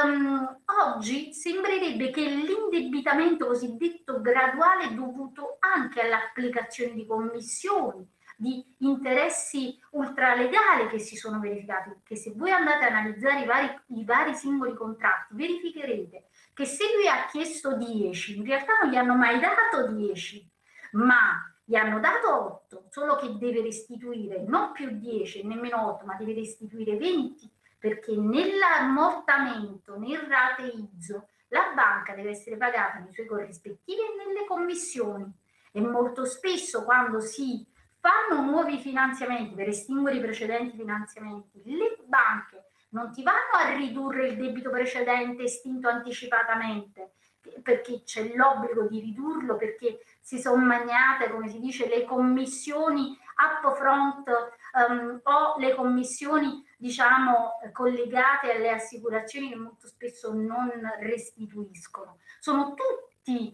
um, oggi sembrerebbe che l'indebitamento cosiddetto graduale è dovuto anche all'applicazione di commissioni, di interessi ultralegali che si sono verificati, che se voi andate a analizzare i vari, i vari singoli contratti, verificherete che se lui ha chiesto dieci, in realtà non gli hanno mai dato dieci, ma gli hanno dato otto, solo che deve restituire non più dieci, nemmeno otto, ma deve restituire venti, perché nell'ammortamento, nel rateizzo, la banca deve essere pagata nei suoi corrispettivi e nelle commissioni. E molto spesso quando si fanno nuovi finanziamenti per estinguere i precedenti finanziamenti, le banche non ti vanno a ridurre il debito precedente estinto anticipatamente, perché c'è l'obbligo di ridurlo, perché si sono magnate, come si dice, le commissioni upfront um, o le commissioni, diciamo, collegate alle assicurazioni che molto spesso non restituiscono. Sono tutti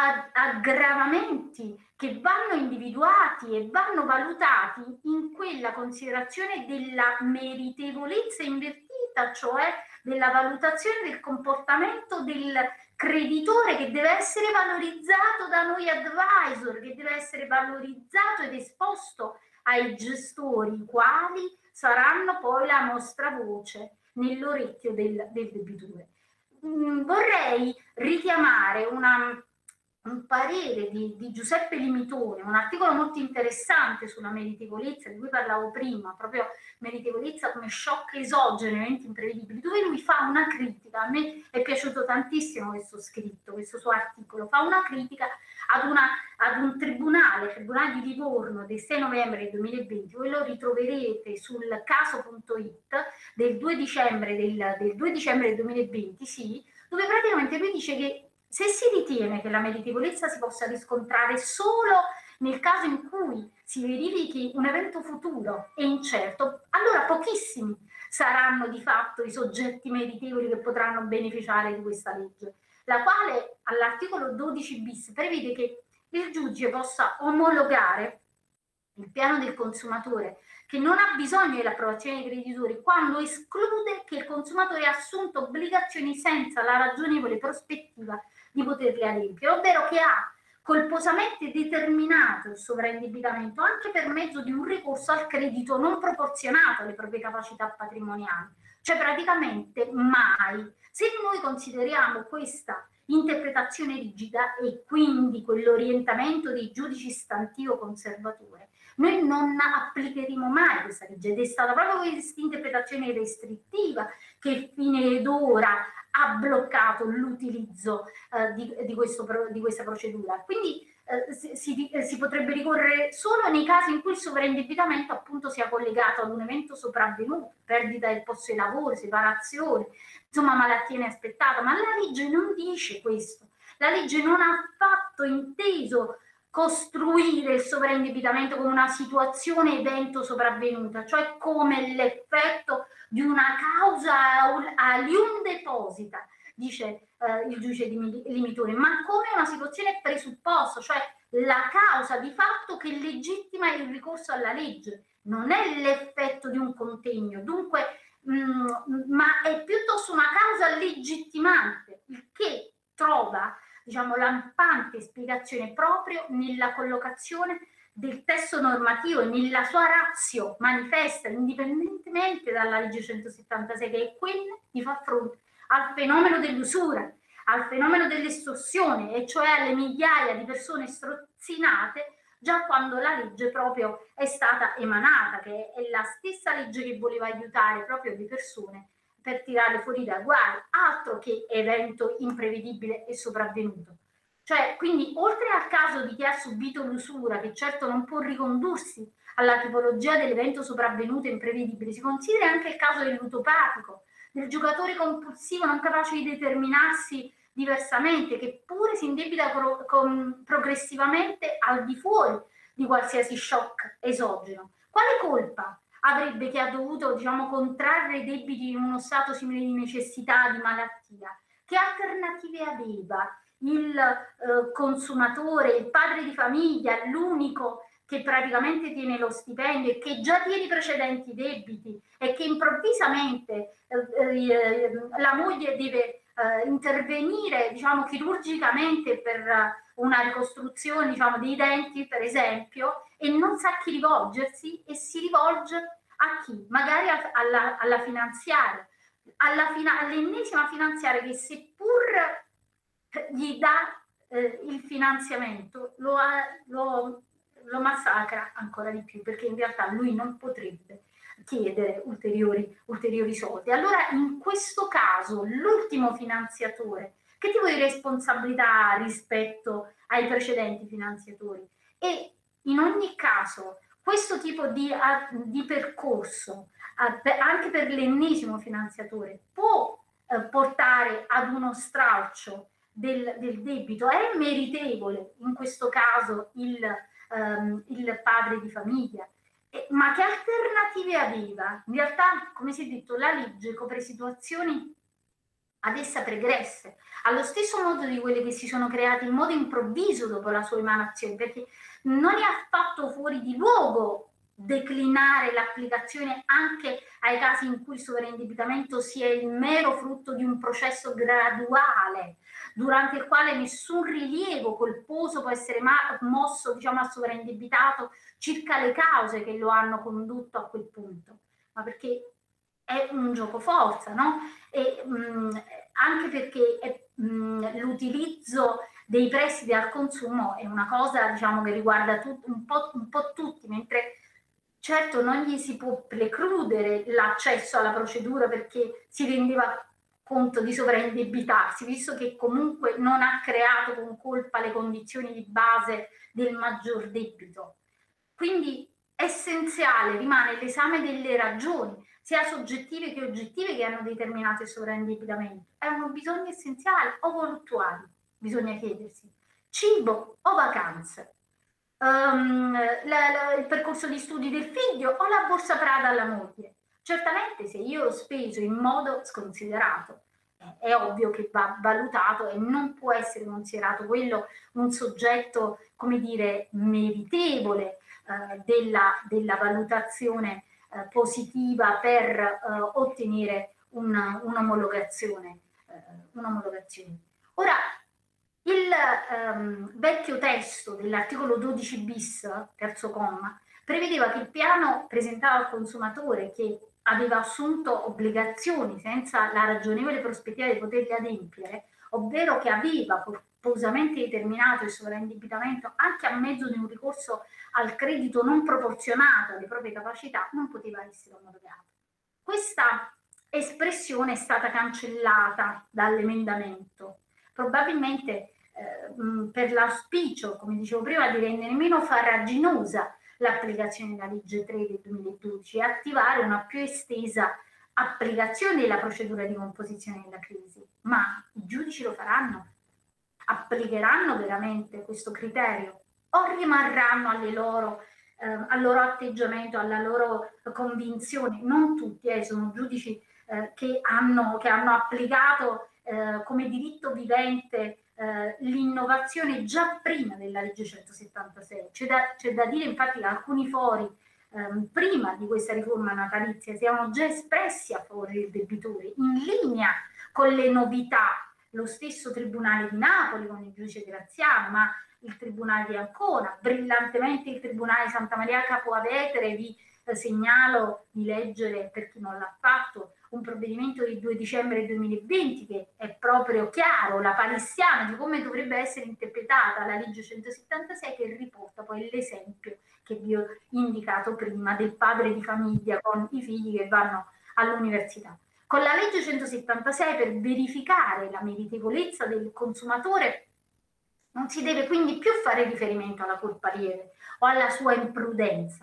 aggravamenti che vanno individuati e vanno valutati in quella considerazione della meritevolezza invertita, cioè della valutazione del comportamento del creditore, che deve essere valorizzato da noi advisor, che deve essere valorizzato ed esposto ai gestori, i quali saranno poi la nostra voce nell'orecchio del, del debitore. Mm, vorrei richiamare una un parere di, di Giuseppe Limitone, un articolo molto interessante sulla meritevolezza, di cui parlavo prima, proprio meritevolezza come shock esogeno, eventi imprevedibili, dove lui fa una critica. A me è piaciuto tantissimo questo scritto, questo suo articolo, fa una critica ad, una, ad un tribunale, il Tribunale di Livorno del sei novembre duemilaventi, voi lo ritroverete sul caso punto it del due dicembre del, del due dicembre duemilaventi, sì, dove praticamente lui dice che se si ritiene che la meritevolezza si possa riscontrare solo nel caso in cui si verifichi un evento futuro e incerto, allora pochissimi saranno di fatto i soggetti meritevoli che potranno beneficiare di questa legge, la quale all'articolo dodici bis prevede che il giudice possa omologare il piano del consumatore che non ha bisogno dell'approvazione dei creditori quando esclude che il consumatore ha assunto obbligazioni senza la ragionevole prospettiva di poterle adempiere, ovvero che ha colposamente determinato il sovraindebitamento anche per mezzo di un ricorso al credito non proporzionato alle proprie capacità patrimoniali. Cioè praticamente mai. Se noi consideriamo questa interpretazione rigida e quindi quell'orientamento dei giudici stantivo conservatore, noi non applicheremo mai questa legge ed è stata proprio questa interpretazione restrittiva che fino ad ora ha bloccato l'utilizzo eh, di, di, questo, di questa procedura. Quindi eh, si, si, si potrebbe ricorrere solo nei casi in cui il sovraindebitamento appunto sia collegato ad un evento sopravvenuto, perdita del posto di lavoro, separazione, insomma malattia inaspettata, ma la legge non dice questo. La legge non ha affatto inteso costruire il sovraindebitamento come una situazione evento sopravvenuta, cioè come l'effetto di una causa alium deposita, dice eh, il giudice di Limitone, ma come una situazione presupposto, cioè la causa di fatto che legittima il ricorso alla legge, non è l'effetto di un contegno, dunque, mh, ma è piuttosto una causa legittimante, il che trova, diciamo, lampante spiegazione proprio nella collocazione del testo normativo e nella sua ratio manifesta indipendentemente dalla legge centosettantasei, che è quella di far fronte al fenomeno dell'usura, al fenomeno dell'estorsione, e cioè alle migliaia di persone strozzinate già quando la legge proprio è stata emanata, che è la stessa legge che voleva aiutare proprio le persone per tirarle fuori dai guai, altro che evento imprevedibile e sopravvenuto. Cioè, quindi, oltre al caso di chi ha subito l'usura, che certo non può ricondursi alla tipologia dell'evento sopravvenuto e imprevedibile, si considera anche il caso del ludopatico, del giocatore compulsivo non capace di determinarsi diversamente, che pure si indebita pro con, progressivamente al di fuori di qualsiasi shock esogeno. Quale colpa avrebbe chi ha dovuto, diciamo, contrarre debiti in uno stato simile di necessità, di malattia? Che alternative aveva il eh, consumatore, il padre di famiglia, l'unico che praticamente tiene lo stipendio e che già tiene i precedenti debiti e che improvvisamente eh, eh, la moglie deve eh, intervenire, diciamo, chirurgicamente per una ricostruzione, diciamo, dei denti, per esempio, e non sa a chi rivolgersi e si rivolge a chi? Magari alla, alla finanziaria, alla fina, all'ennesima finanziaria che seppur gli dà eh, il finanziamento, lo, lo, lo massacra ancora di più, perché in realtà lui non potrebbe chiedere ulteriori, ulteriori soldi. Allora in questo caso l'ultimo finanziatore, che tipo di responsabilità ha rispetto ai precedenti finanziatori? E in ogni caso questo tipo di, di percorso anche per l'ennesimo finanziatore può eh, portare ad uno stralcio del, del debito. È meritevole in questo caso il, um, il padre di famiglia, eh, ma che alternative aveva? In realtà, come si è detto, la legge copre situazioni ad essa pregresse, allo stesso modo di quelle che si sono create in modo improvviso dopo la sua emanazione, perché non è affatto fuori di luogo declinare l'applicazione anche ai casi in cui il sovraindebitamento sia il mero frutto di un processo graduale, durante il quale nessun rilievo colposo può essere mosso, diciamo, al sovraindebitato circa le cause che lo hanno condotto a quel punto, ma perché è un gioco forza, no? E, mh, anche perché l'utilizzo dei prestiti al consumo è una cosa, diciamo, che riguarda tut, un, po', un po' tutti, mentre certo non gli si può precludere l'accesso alla procedura perché si rendeva conto di sovraindebitarsi, visto che comunque non ha creato con colpa le condizioni di base del maggior debito. Quindi essenziale rimane l'esame delle ragioni, sia soggettive che oggettive, che hanno determinato il sovraindebitamento. Erano bisogni essenziali o voluttuali? Bisogna chiedersi. Cibo o vacanze? Um, la, la, il percorso di studi del figlio o la borsa Prada alla moglie? Certamente se io ho speso in modo sconsiderato, eh, è ovvio che va valutato e non può essere considerato quello un soggetto, come dire, meritevole eh, della, della valutazione eh, positiva per eh, ottenere un'omologazione. Un un'omologazione. Ora, il ehm, vecchio testo dell'articolo dodici bis, terzo comma, prevedeva che il piano presentato al consumatore che aveva assunto obbligazioni senza la ragionevole prospettiva di poterle adempiere, ovvero che aveva corposamente determinato il sovraindebitamento anche a mezzo di un ricorso al credito non proporzionato alle proprie capacità, non poteva essere omologato. Questa espressione è stata cancellata dall'emendamento, probabilmente eh, per l'auspicio, come dicevo prima, di rendere meno farraginosa l'applicazione della legge tre del duemiladodici e attivare una più estesa applicazione della procedura di composizione della crisi. Ma i giudici lo faranno? Applicheranno veramente questo criterio? O rimarranno alle loro, eh, al loro atteggiamento, alla loro convinzione? Non tutti, eh, sono giudici eh, che, hanno, che hanno applicato eh, come diritto vivente eh, l'innovazione già prima della legge centosettantasei. C'è da, c'è da dire infatti che alcuni fori ehm, prima di questa riforma natalizia si erano già espressi a favore del debitore, in linea con le novità. Lo stesso Tribunale di Napoli con il giudice Graziano, ma il Tribunale di Ancona, brillantemente il Tribunale di Santa Maria Capua Vetere. Vi eh, segnalo di leggere, per chi non l'ha fatto, un provvedimento del due dicembre duemilaventi che è proprio chiaro, la palissiana di come dovrebbe essere interpretata la legge centosettantasei, che riporta poi l'esempio che vi ho indicato prima del padre di famiglia con i figli che vanno all'università. Con la legge centosettantasei, per verificare la meritevolezza del consumatore, non si deve quindi più fare riferimento alla colpa lieve o alla sua imprudenza.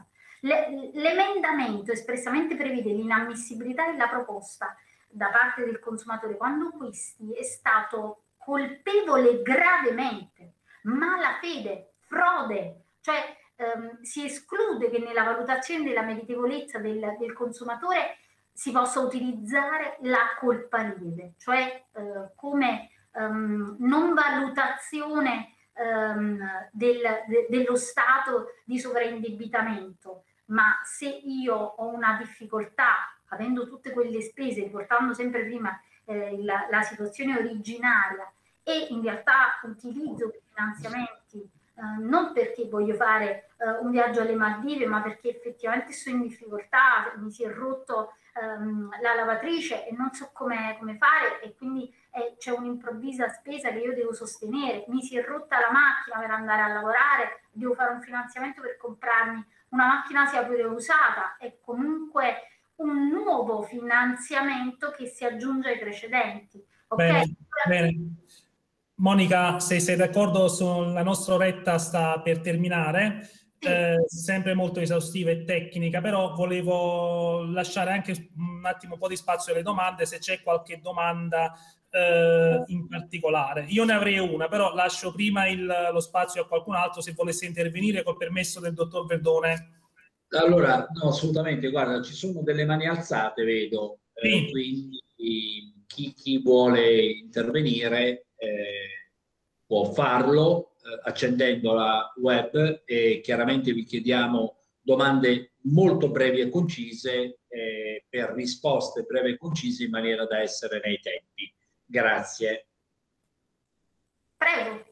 L'emendamento espressamente prevede l'inammissibilità della proposta da parte del consumatore quando questi è stato colpevole gravemente, malafede, frode, cioè ehm, si esclude che nella valutazione della meritevolezza del, del consumatore si possa utilizzare la colpa lieve, cioè eh, come um, non valutazione um, del, de, dello stato di sovraindebitamento, ma se io ho una difficoltà, avendo tutte quelle spese, riportando sempre prima eh, la, la situazione originaria, e in realtà utilizzo quei finanziamenti Uh, non perché voglio fare uh, un viaggio alle Maldive, ma perché effettivamente sono in difficoltà, mi si è rotto um, la lavatrice e non so come, come fare, e quindi eh, c'è un'improvvisa spesa che io devo sostenere, mi si è rotta la macchina per andare a lavorare, devo fare un finanziamento per comprarmi una macchina sia pure usata, è comunque un nuovo finanziamento che si aggiunge ai precedenti. Okay? Bene, bene. Monica, se sei d'accordo, la nostra oretta sta per terminare, sì. eh, sempre molto esaustiva e tecnica, però volevo lasciare anche un attimo un po' di spazio alle domande, se c'è qualche domanda eh, in particolare. Io ne avrei una, però lascio prima il, lo spazio a qualcun altro se volesse intervenire, col permesso del dottor Verdone. Allora, no, assolutamente, guarda, ci sono delle mani alzate, vedo, sì. eh, quindi chi, chi vuole intervenire eh, può farlo eh, accendendo la web, e chiaramente vi chiediamo domande molto brevi e concise eh, per risposte brevi e concise in maniera da essere nei tempi. Grazie. Prego.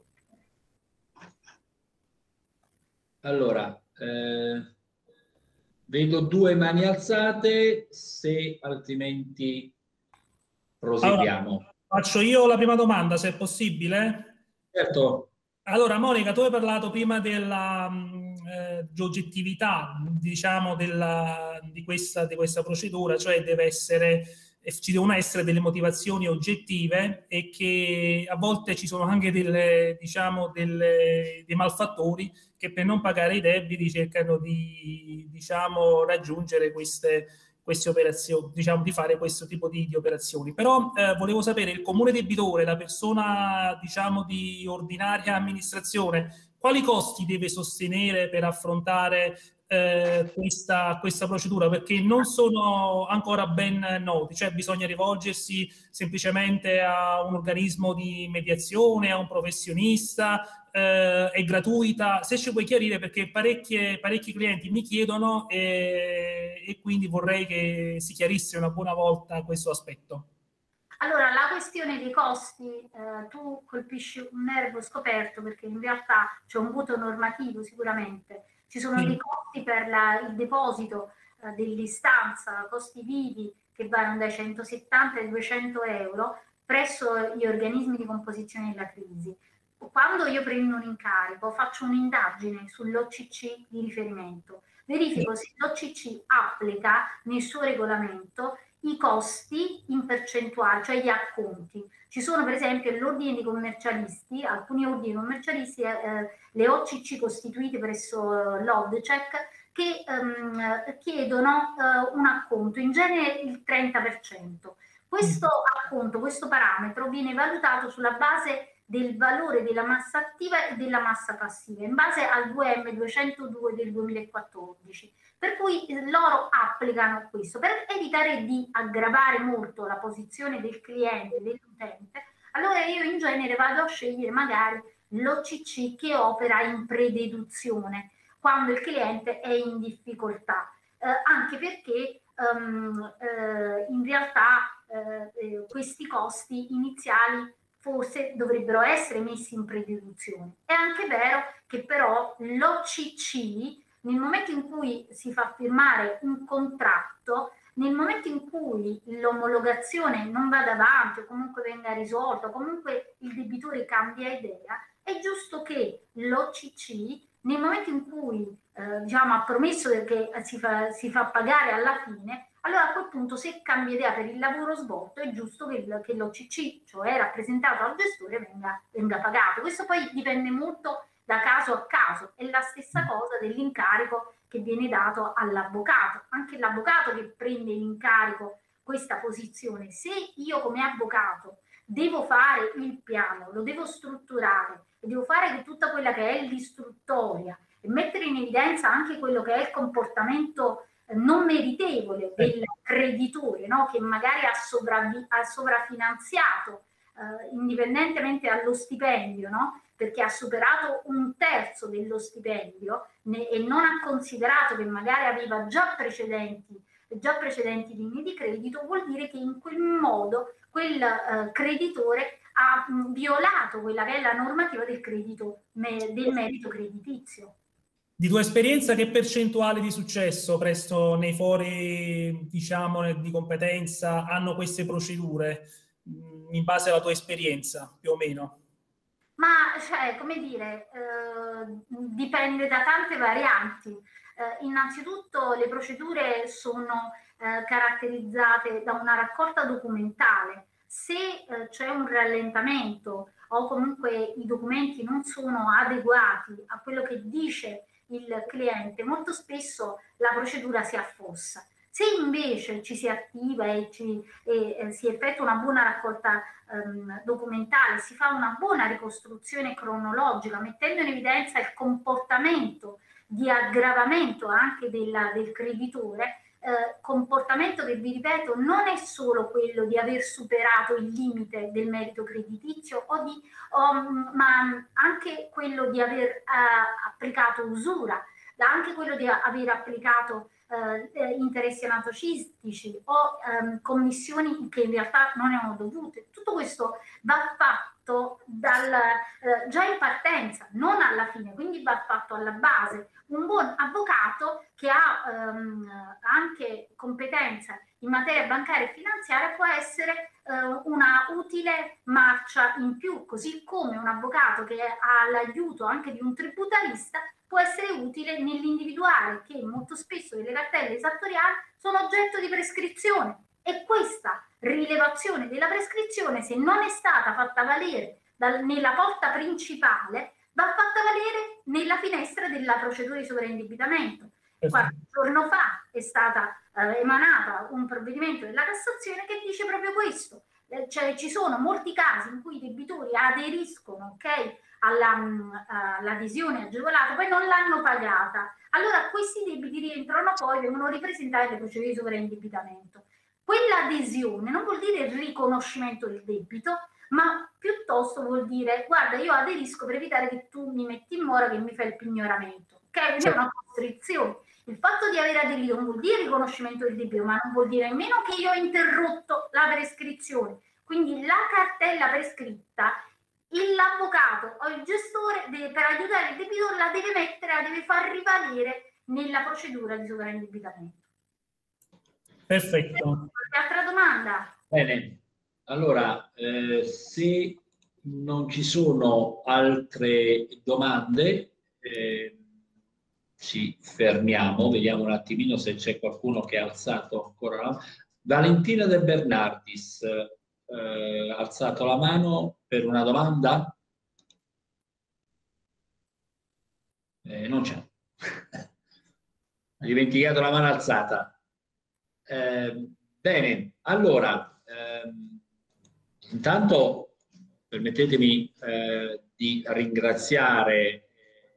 Allora, eh, vedo due mani alzate, se altrimenti proseguiamo. Allora, faccio io la prima domanda, se è possibile? Certo. Allora, Monica, tu hai parlato prima della eh, oggettività, diciamo, della, di, questa, di questa procedura, cioè deve essere, ci devono essere delle motivazioni oggettive e che a volte ci sono anche delle, diciamo, delle, dei malfattori che per non pagare i debiti cercano di, diciamo, raggiungere queste queste operazioni, diciamo di fare questo tipo di, di operazioni. Però eh, volevo sapere, il comune debitore, la persona diciamo di ordinaria amministrazione, quali costi deve sostenere per affrontare eh, questa, questa procedura? Perché non sono ancora ben noti, cioè bisogna rivolgersi semplicemente a un organismo di mediazione, a un professionista, eh, è gratuita? Se ci puoi chiarire, perché parecchie, parecchi clienti mi chiedono e, e quindi vorrei che si chiarisse una buona volta questo aspetto. Allora, la questione dei costi, eh, tu colpisci un nervo scoperto, perché in realtà c'è un vuoto normativo sicuramente. Ci sono sì. dei costi per la, il deposito eh, dell'istanza, costi vivi che vanno dai centosettanta ai duecento euro presso gli organismi di composizione della crisi. Quando io prendo un incarico, faccio un'indagine sull'O C C di riferimento, verifico se l'O C C applica nel suo regolamento i costi in percentuale, cioè gli acconti. Ci sono per esempio l'ordine di commercialisti, alcuni ordini commercialisti, eh, le O C C costituite presso l'ODCEC, che ehm, chiedono eh, un acconto, in genere il trenta per cento. Questo acconto, questo parametro viene valutato sulla base del valore della massa attiva e della massa passiva, in base al due M duecentodue del duemilaquattordici. Per cui loro applicano questo per evitare di aggravare molto la posizione del cliente, dell'utente. Allora io in genere vado a scegliere magari l'O C C che opera in prededuzione quando il cliente è in difficoltà, eh, anche perché um, eh, in realtà eh, questi costi iniziali forse dovrebbero essere messi in prededuzione. È anche vero che però l'O C C, nel momento in cui si fa firmare un contratto, nel momento in cui l'omologazione non vada avanti o comunque venga risolta, o comunque il debitore cambia idea, è giusto che l'O C C, nel momento in cui eh, diciamo, ha promesso che si fa, si fa pagare alla fine, allora a quel punto se cambia idea per il lavoro svolto è giusto che, il, che l'O C C, cioè rappresentato al gestore, venga, venga pagato. Questo poi dipende molto da caso a caso. È la stessa cosa dell'incarico che viene dato all'avvocato. Anche l'avvocato che prende l'incarico, questa posizione, se io come avvocato devo fare il piano, lo devo strutturare e devo fare tutta quella che è l'istruttoria e mettere in evidenza anche quello che è il comportamento non meritevole del creditore, no? Che magari ha, ha sovrafinanziato eh, indipendentemente dallo stipendio, no? Perché ha superato un terzo dello stipendio ne, e non ha considerato che magari aveva già precedenti, già precedenti linee di credito, vuol dire che in quel modo quel eh, creditore ha mh, violato quella che è la normativa del credito, me, del merito creditizio. Di tua esperienza, che percentuale di successo presso nei fori, diciamo, di competenza hanno queste procedure, in base alla tua esperienza, più o meno? Ma, cioè, come dire, eh, dipende da tante varianti. Eh, innanzitutto le procedure sono eh, caratterizzate da una raccolta documentale. Se eh, c'è un rallentamento o comunque i documenti non sono adeguati a quello che dice il cliente, molto spesso la procedura si affossa. Se invece ci si attiva e, ci, e eh, si effettua una buona raccolta ehm, documentale, si fa una buona ricostruzione cronologica, mettendo in evidenza il comportamento di aggravamento anche della, del creditore, eh, comportamento che, vi ripeto, non è solo quello di aver superato il limite del merito creditizio, o di, o, ma anche quello di aver eh, applicato usura, anche quello di aver applicato eh, interessi anatocistici o ehm, commissioni che in realtà non erano dovute. Tutto questo va fatto dal, eh, già in partenza, non alla fine, quindi va fatto alla base. Un buon avvocato che ha ehm, anche competenza in materia bancaria e finanziaria può essere eh, una utile marcia in più, così come un avvocato che ha l'aiuto anche di un tributarista può essere utile nell'individuare che molto spesso delle cartelle esattoriali sono oggetto di prescrizione, e questa rilevazione della prescrizione, se non è stata fatta valere dal, nella porta principale, va fatta valere nella finestra della procedura di sovraindebitamento. Qualche giorno fa è stata eh, emanata un provvedimento della Cassazione che dice proprio questo, eh, cioè ci sono molti casi in cui i debitori aderiscono, ok, all'adesione all agevolata, poi non l'hanno pagata, allora questi debiti rientrano poi, vengono ripresentati alle procedure di sovraindebitamento. Quell'adesione non vuol dire il riconoscimento del debito, ma piuttosto vuol dire: guarda, io aderisco per evitare che tu mi metti in mora, che mi fai il pignoramento, ok? Quindi è una costrizione. Il fatto di aver aderito non vuol dire riconoscimento del debito, ma non vuol dire nemmeno che io ho interrotto la prescrizione. Quindi la cartella prescritta, l'avvocato o il gestore deve, per aiutare il debitore, la deve mettere, la deve far rivalere nella procedura di sovraindebitamento. Perfetto. Qualche altra domanda? Bene, allora eh, se non ci sono altre domande eh, ci fermiamo, vediamo un attimino se c'è qualcuno che ha alzato ancora la mano. Valentina De Bernardis eh, ha alzato la mano per una domanda? Eh, non c'è. Ha dimenticato la mano alzata. Eh, bene, allora ehm, intanto permettetemi eh, di ringraziare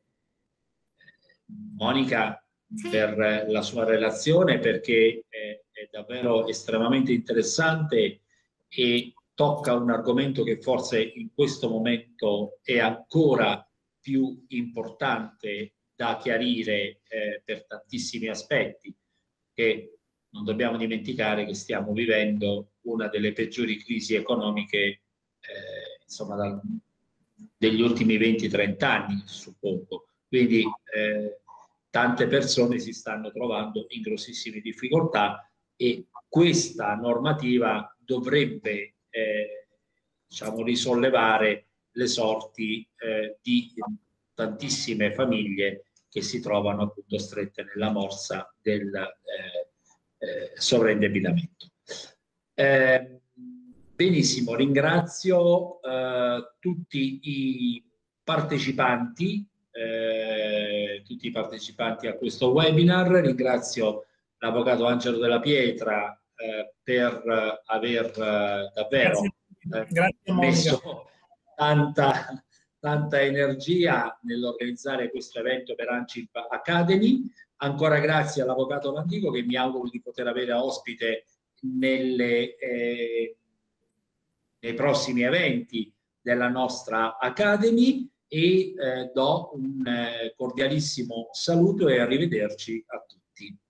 Monica Sì. per la sua relazione, perché è, è davvero estremamente interessante e tocca un argomento che forse in questo momento è ancora più importante da chiarire eh, per tantissimi aspetti, che non dobbiamo dimenticare che stiamo vivendo una delle peggiori crisi economiche eh, insomma, dal, degli ultimi venti trenta anni, suppongo. Quindi eh, tante persone si stanno trovando in grossissime difficoltà e questa normativa dovrebbe eh, diciamo, risollevare le sorti eh, di tantissime famiglie che si trovano appunto strette nella morsa del eh, eh, sovraindebitamento. Eh, benissimo, ringrazio eh, tutti i partecipanti, eh, tutti i partecipanti a questo webinar. Ringrazio l'avvocato Angelo Della Pietra eh, per aver eh, davvero eh, Grazie, messo tanta, tanta energia nell'organizzare questo evento per Ancimp Academy. Ancora grazie all'avvocato Landico, che mi auguro di poter avere ospite nelle, eh, nei prossimi eventi della nostra Academy, e eh, do un eh, cordialissimo saluto e arrivederci a tutti.